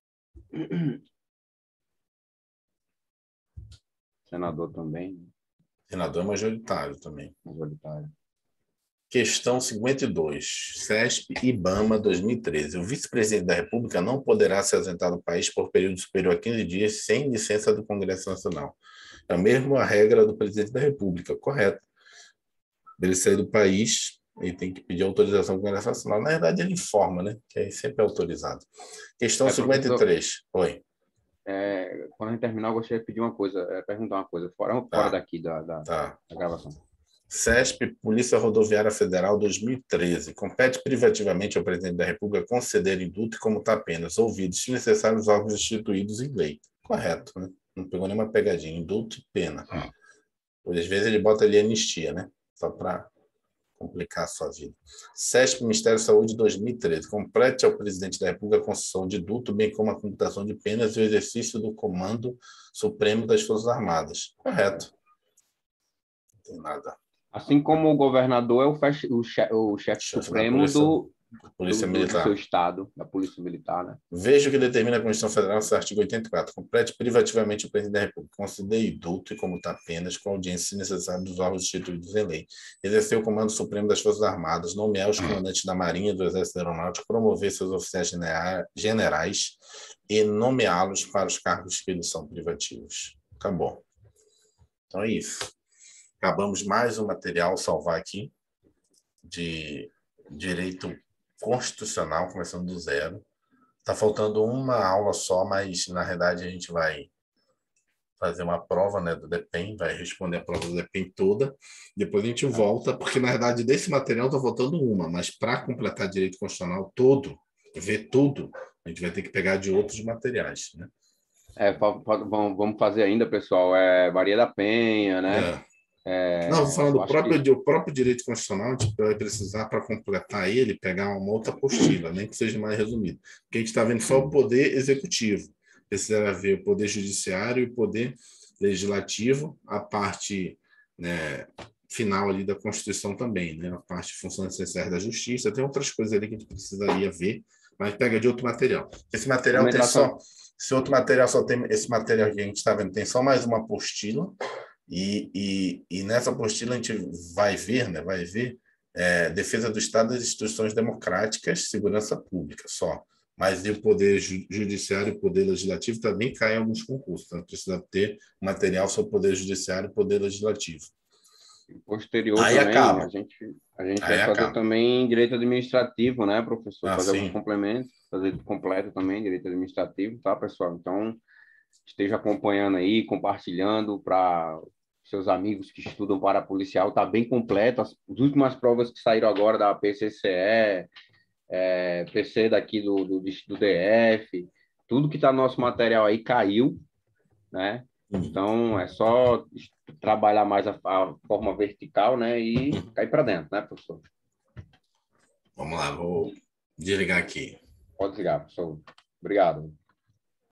Senador também. Senador é majoritário também. Majoritário. Questão cinquenta e dois. CESP e IBAMA, dois mil e treze. O vice-presidente da República não poderá se ausentar do país por período superior a quinze dias sem licença do Congresso Nacional. É a mesma regra do presidente da República, correto. Ele sair do país, ele tem que pedir autorização do Congresso Nacional. Na verdade, ele informa, né? Que aí sempre é autorizado. Questão é, cinquenta e três. Oi. É, quando a gente terminar, eu gostaria de pedir uma coisa, é, perguntar uma coisa, fora, tá. fora daqui da, da, tá. da gravação. CESP, Polícia Rodoviária Federal, dois mil e treze. Compete privativamente ao presidente da República conceder indulto e comutar penas, ouvidos, se necessário, os órgãos instituídos em lei. Correto, né? Não pegou nenhuma pegadinha. Indulto e pena. Ah. Às vezes ele bota ali anistia, né? Só para complicar a sua vida. CESP, Ministério da Saúde, dois mil e treze. Compete ao presidente da República a concessão de indulto, bem como a computação de penas e o exercício do Comando Supremo das Forças Armadas. Correto. Não tem nada. Assim como o governador é o, feche, o, chefe, o chefe supremo polícia, do, polícia do, militar. do seu estado, da Polícia Militar, né? Veja o que determina a Constituição Federal, seu artigo oitenta e quatro. Complete privativamente o presidente da República, conceder indulto e comutar penas com audiência necessária dos órgãos instituídos em lei, exercer o Comando Supremo das Forças Armadas, nomear os comandantes da Marinha, do Exército Aeronáutico, promover seus oficiais generais e nomeá-los para os cargos que eles são privativos. Acabou. Então é isso. Acabamos mais um material, salvar aqui, de direito constitucional, começando do zero. Está faltando uma aula só, mas, na realidade, a gente vai fazer uma prova, né, do DEPEN, vai responder a prova do DEPEN toda. Depois a gente volta, porque, na verdade, desse material está faltando uma, mas para completar direito constitucional todo, ver tudo, a gente vai ter que pegar de outros materiais, né? É, vamos fazer ainda, pessoal, é Maria da Penha, né? É. É, não, falando do próprio, que... próprio direito constitucional, a gente vai precisar, para completar ele, pegar uma outra apostila, nem que seja mais resumido. Porque a gente está vendo só o poder executivo. Precisa ver o poder judiciário e o poder legislativo, a parte, né, final ali da Constituição também, né? A parte de funções essenciais da justiça. Tem outras coisas ali que a gente precisaria ver, mas pega de outro material. Esse material tem só... Esse outro material só tem... Esse material que a gente está vendo tem só mais uma apostila. E, e, e nessa apostila a gente vai ver, né, vai ver é, defesa do Estado das instituições democráticas, segurança pública só. Mas e o poder judiciário e o poder legislativo também caem em alguns concursos. Então precisa ter material sobre o poder judiciário e o poder legislativo. Posterior Aí também, acaba. a gente, a gente Aí vai fazer acaba. também direito administrativo, né, professor? Ah, fazer sim. alguns complementos, fazer completo também, direito administrativo, tá, pessoal? Então, esteja acompanhando aí, compartilhando para seus amigos que estudam para policial, tá bem completo. As, as últimas provas que saíram agora da P C C E, é, P C daqui do, do, do D F, tudo que está no nosso material aí caiu, né? Então, é só trabalhar mais a, a forma vertical, né? E cair para dentro, né, professor? Vamos lá, vou desligar aqui. Pode desligar, professor. Obrigado.